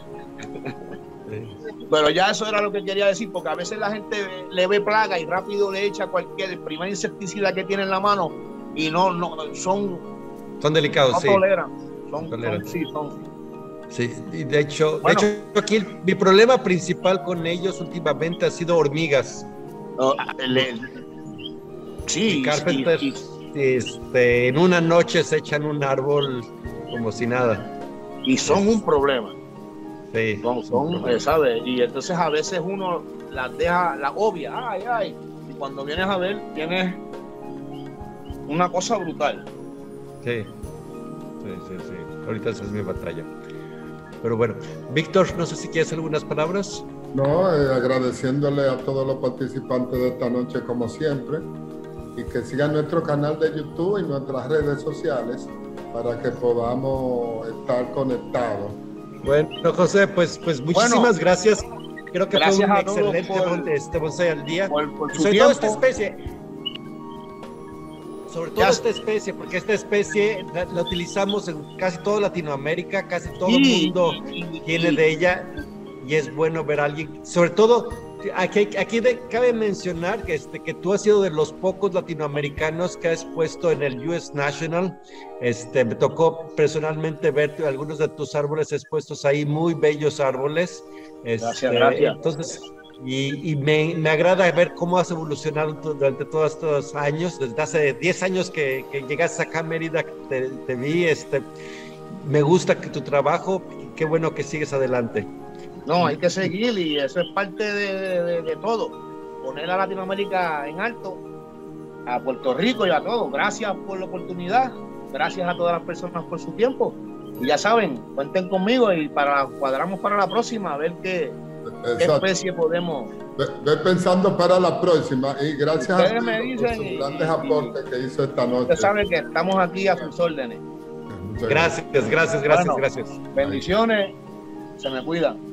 Pero ya eso era lo que quería decir, porque a veces la gente le ve plaga y rápido le echa cualquier, el primer insecticida que tiene en la mano y no, no, son... Son delicados, no sí. Toleran, son, toleran. Son, sí, son. Sí, y de hecho, Bueno, de hecho aquí el, mi problema principal con ellos últimamente ha sido hormigas. Uh, el, el, sí, y Carpenter, sí, sí. Este, en una noche se echan un árbol como si nada. Y son un problema. Sí. Son, son eh, ¿sabes? Y entonces a veces uno las deja, la obvia, ay, ay. Y cuando vienes a ver, tienes una cosa brutal. Sí. Sí, sí, sí. Ahorita esa es mi batalla. Pero bueno, Víctor, no sé si quieres algunas palabras. No, eh, agradeciéndole a todos los participantes de esta noche como siempre. Y que sigan nuestro canal de YouTube y nuestras redes sociales para que podamos estar conectados. Bueno, José, pues, pues muchísimas bueno, gracias. Creo que gracias fue un excelente por, este bonsai al día. Por, por sobre tiempo. todo esta especie. Sobre todo ya. esta especie, porque esta especie la, la utilizamos en casi toda Latinoamérica, casi todo el sí, mundo sí, tiene sí. de ella, y es bueno ver a alguien, sobre todo. Aquí, aquí de, cabe mencionar que, este, que tú has sido de los pocos latinoamericanos que has puesto en el U S National. Este, me tocó personalmente ver algunos de tus árboles expuestos ahí, muy bellos árboles. Este, gracias, gracias. Entonces, y, y me, me agrada ver cómo has evolucionado durante todos estos años. Desde hace diez años que, que llegaste acá a Mérida, te, te vi. Este, me gusta que tu trabajo, qué bueno que sigues adelante. No, hay que seguir y eso es parte de, de, de todo. Poner a Latinoamérica en alto, a Puerto Rico y a todos. Gracias por la oportunidad, gracias a todas las personas por su tiempo. Y ya saben, cuenten conmigo y para cuadramos para la próxima a ver qué, qué especie podemos. Ve, ve pensando para la próxima y gracias ustedes a me por dicen sus y, grandes y, aportes que hizo esta noche. Usted sabe que estamos aquí a sus órdenes. Gracias, gracias, gracias, Bueno, gracias. Bendiciones, se me cuidan.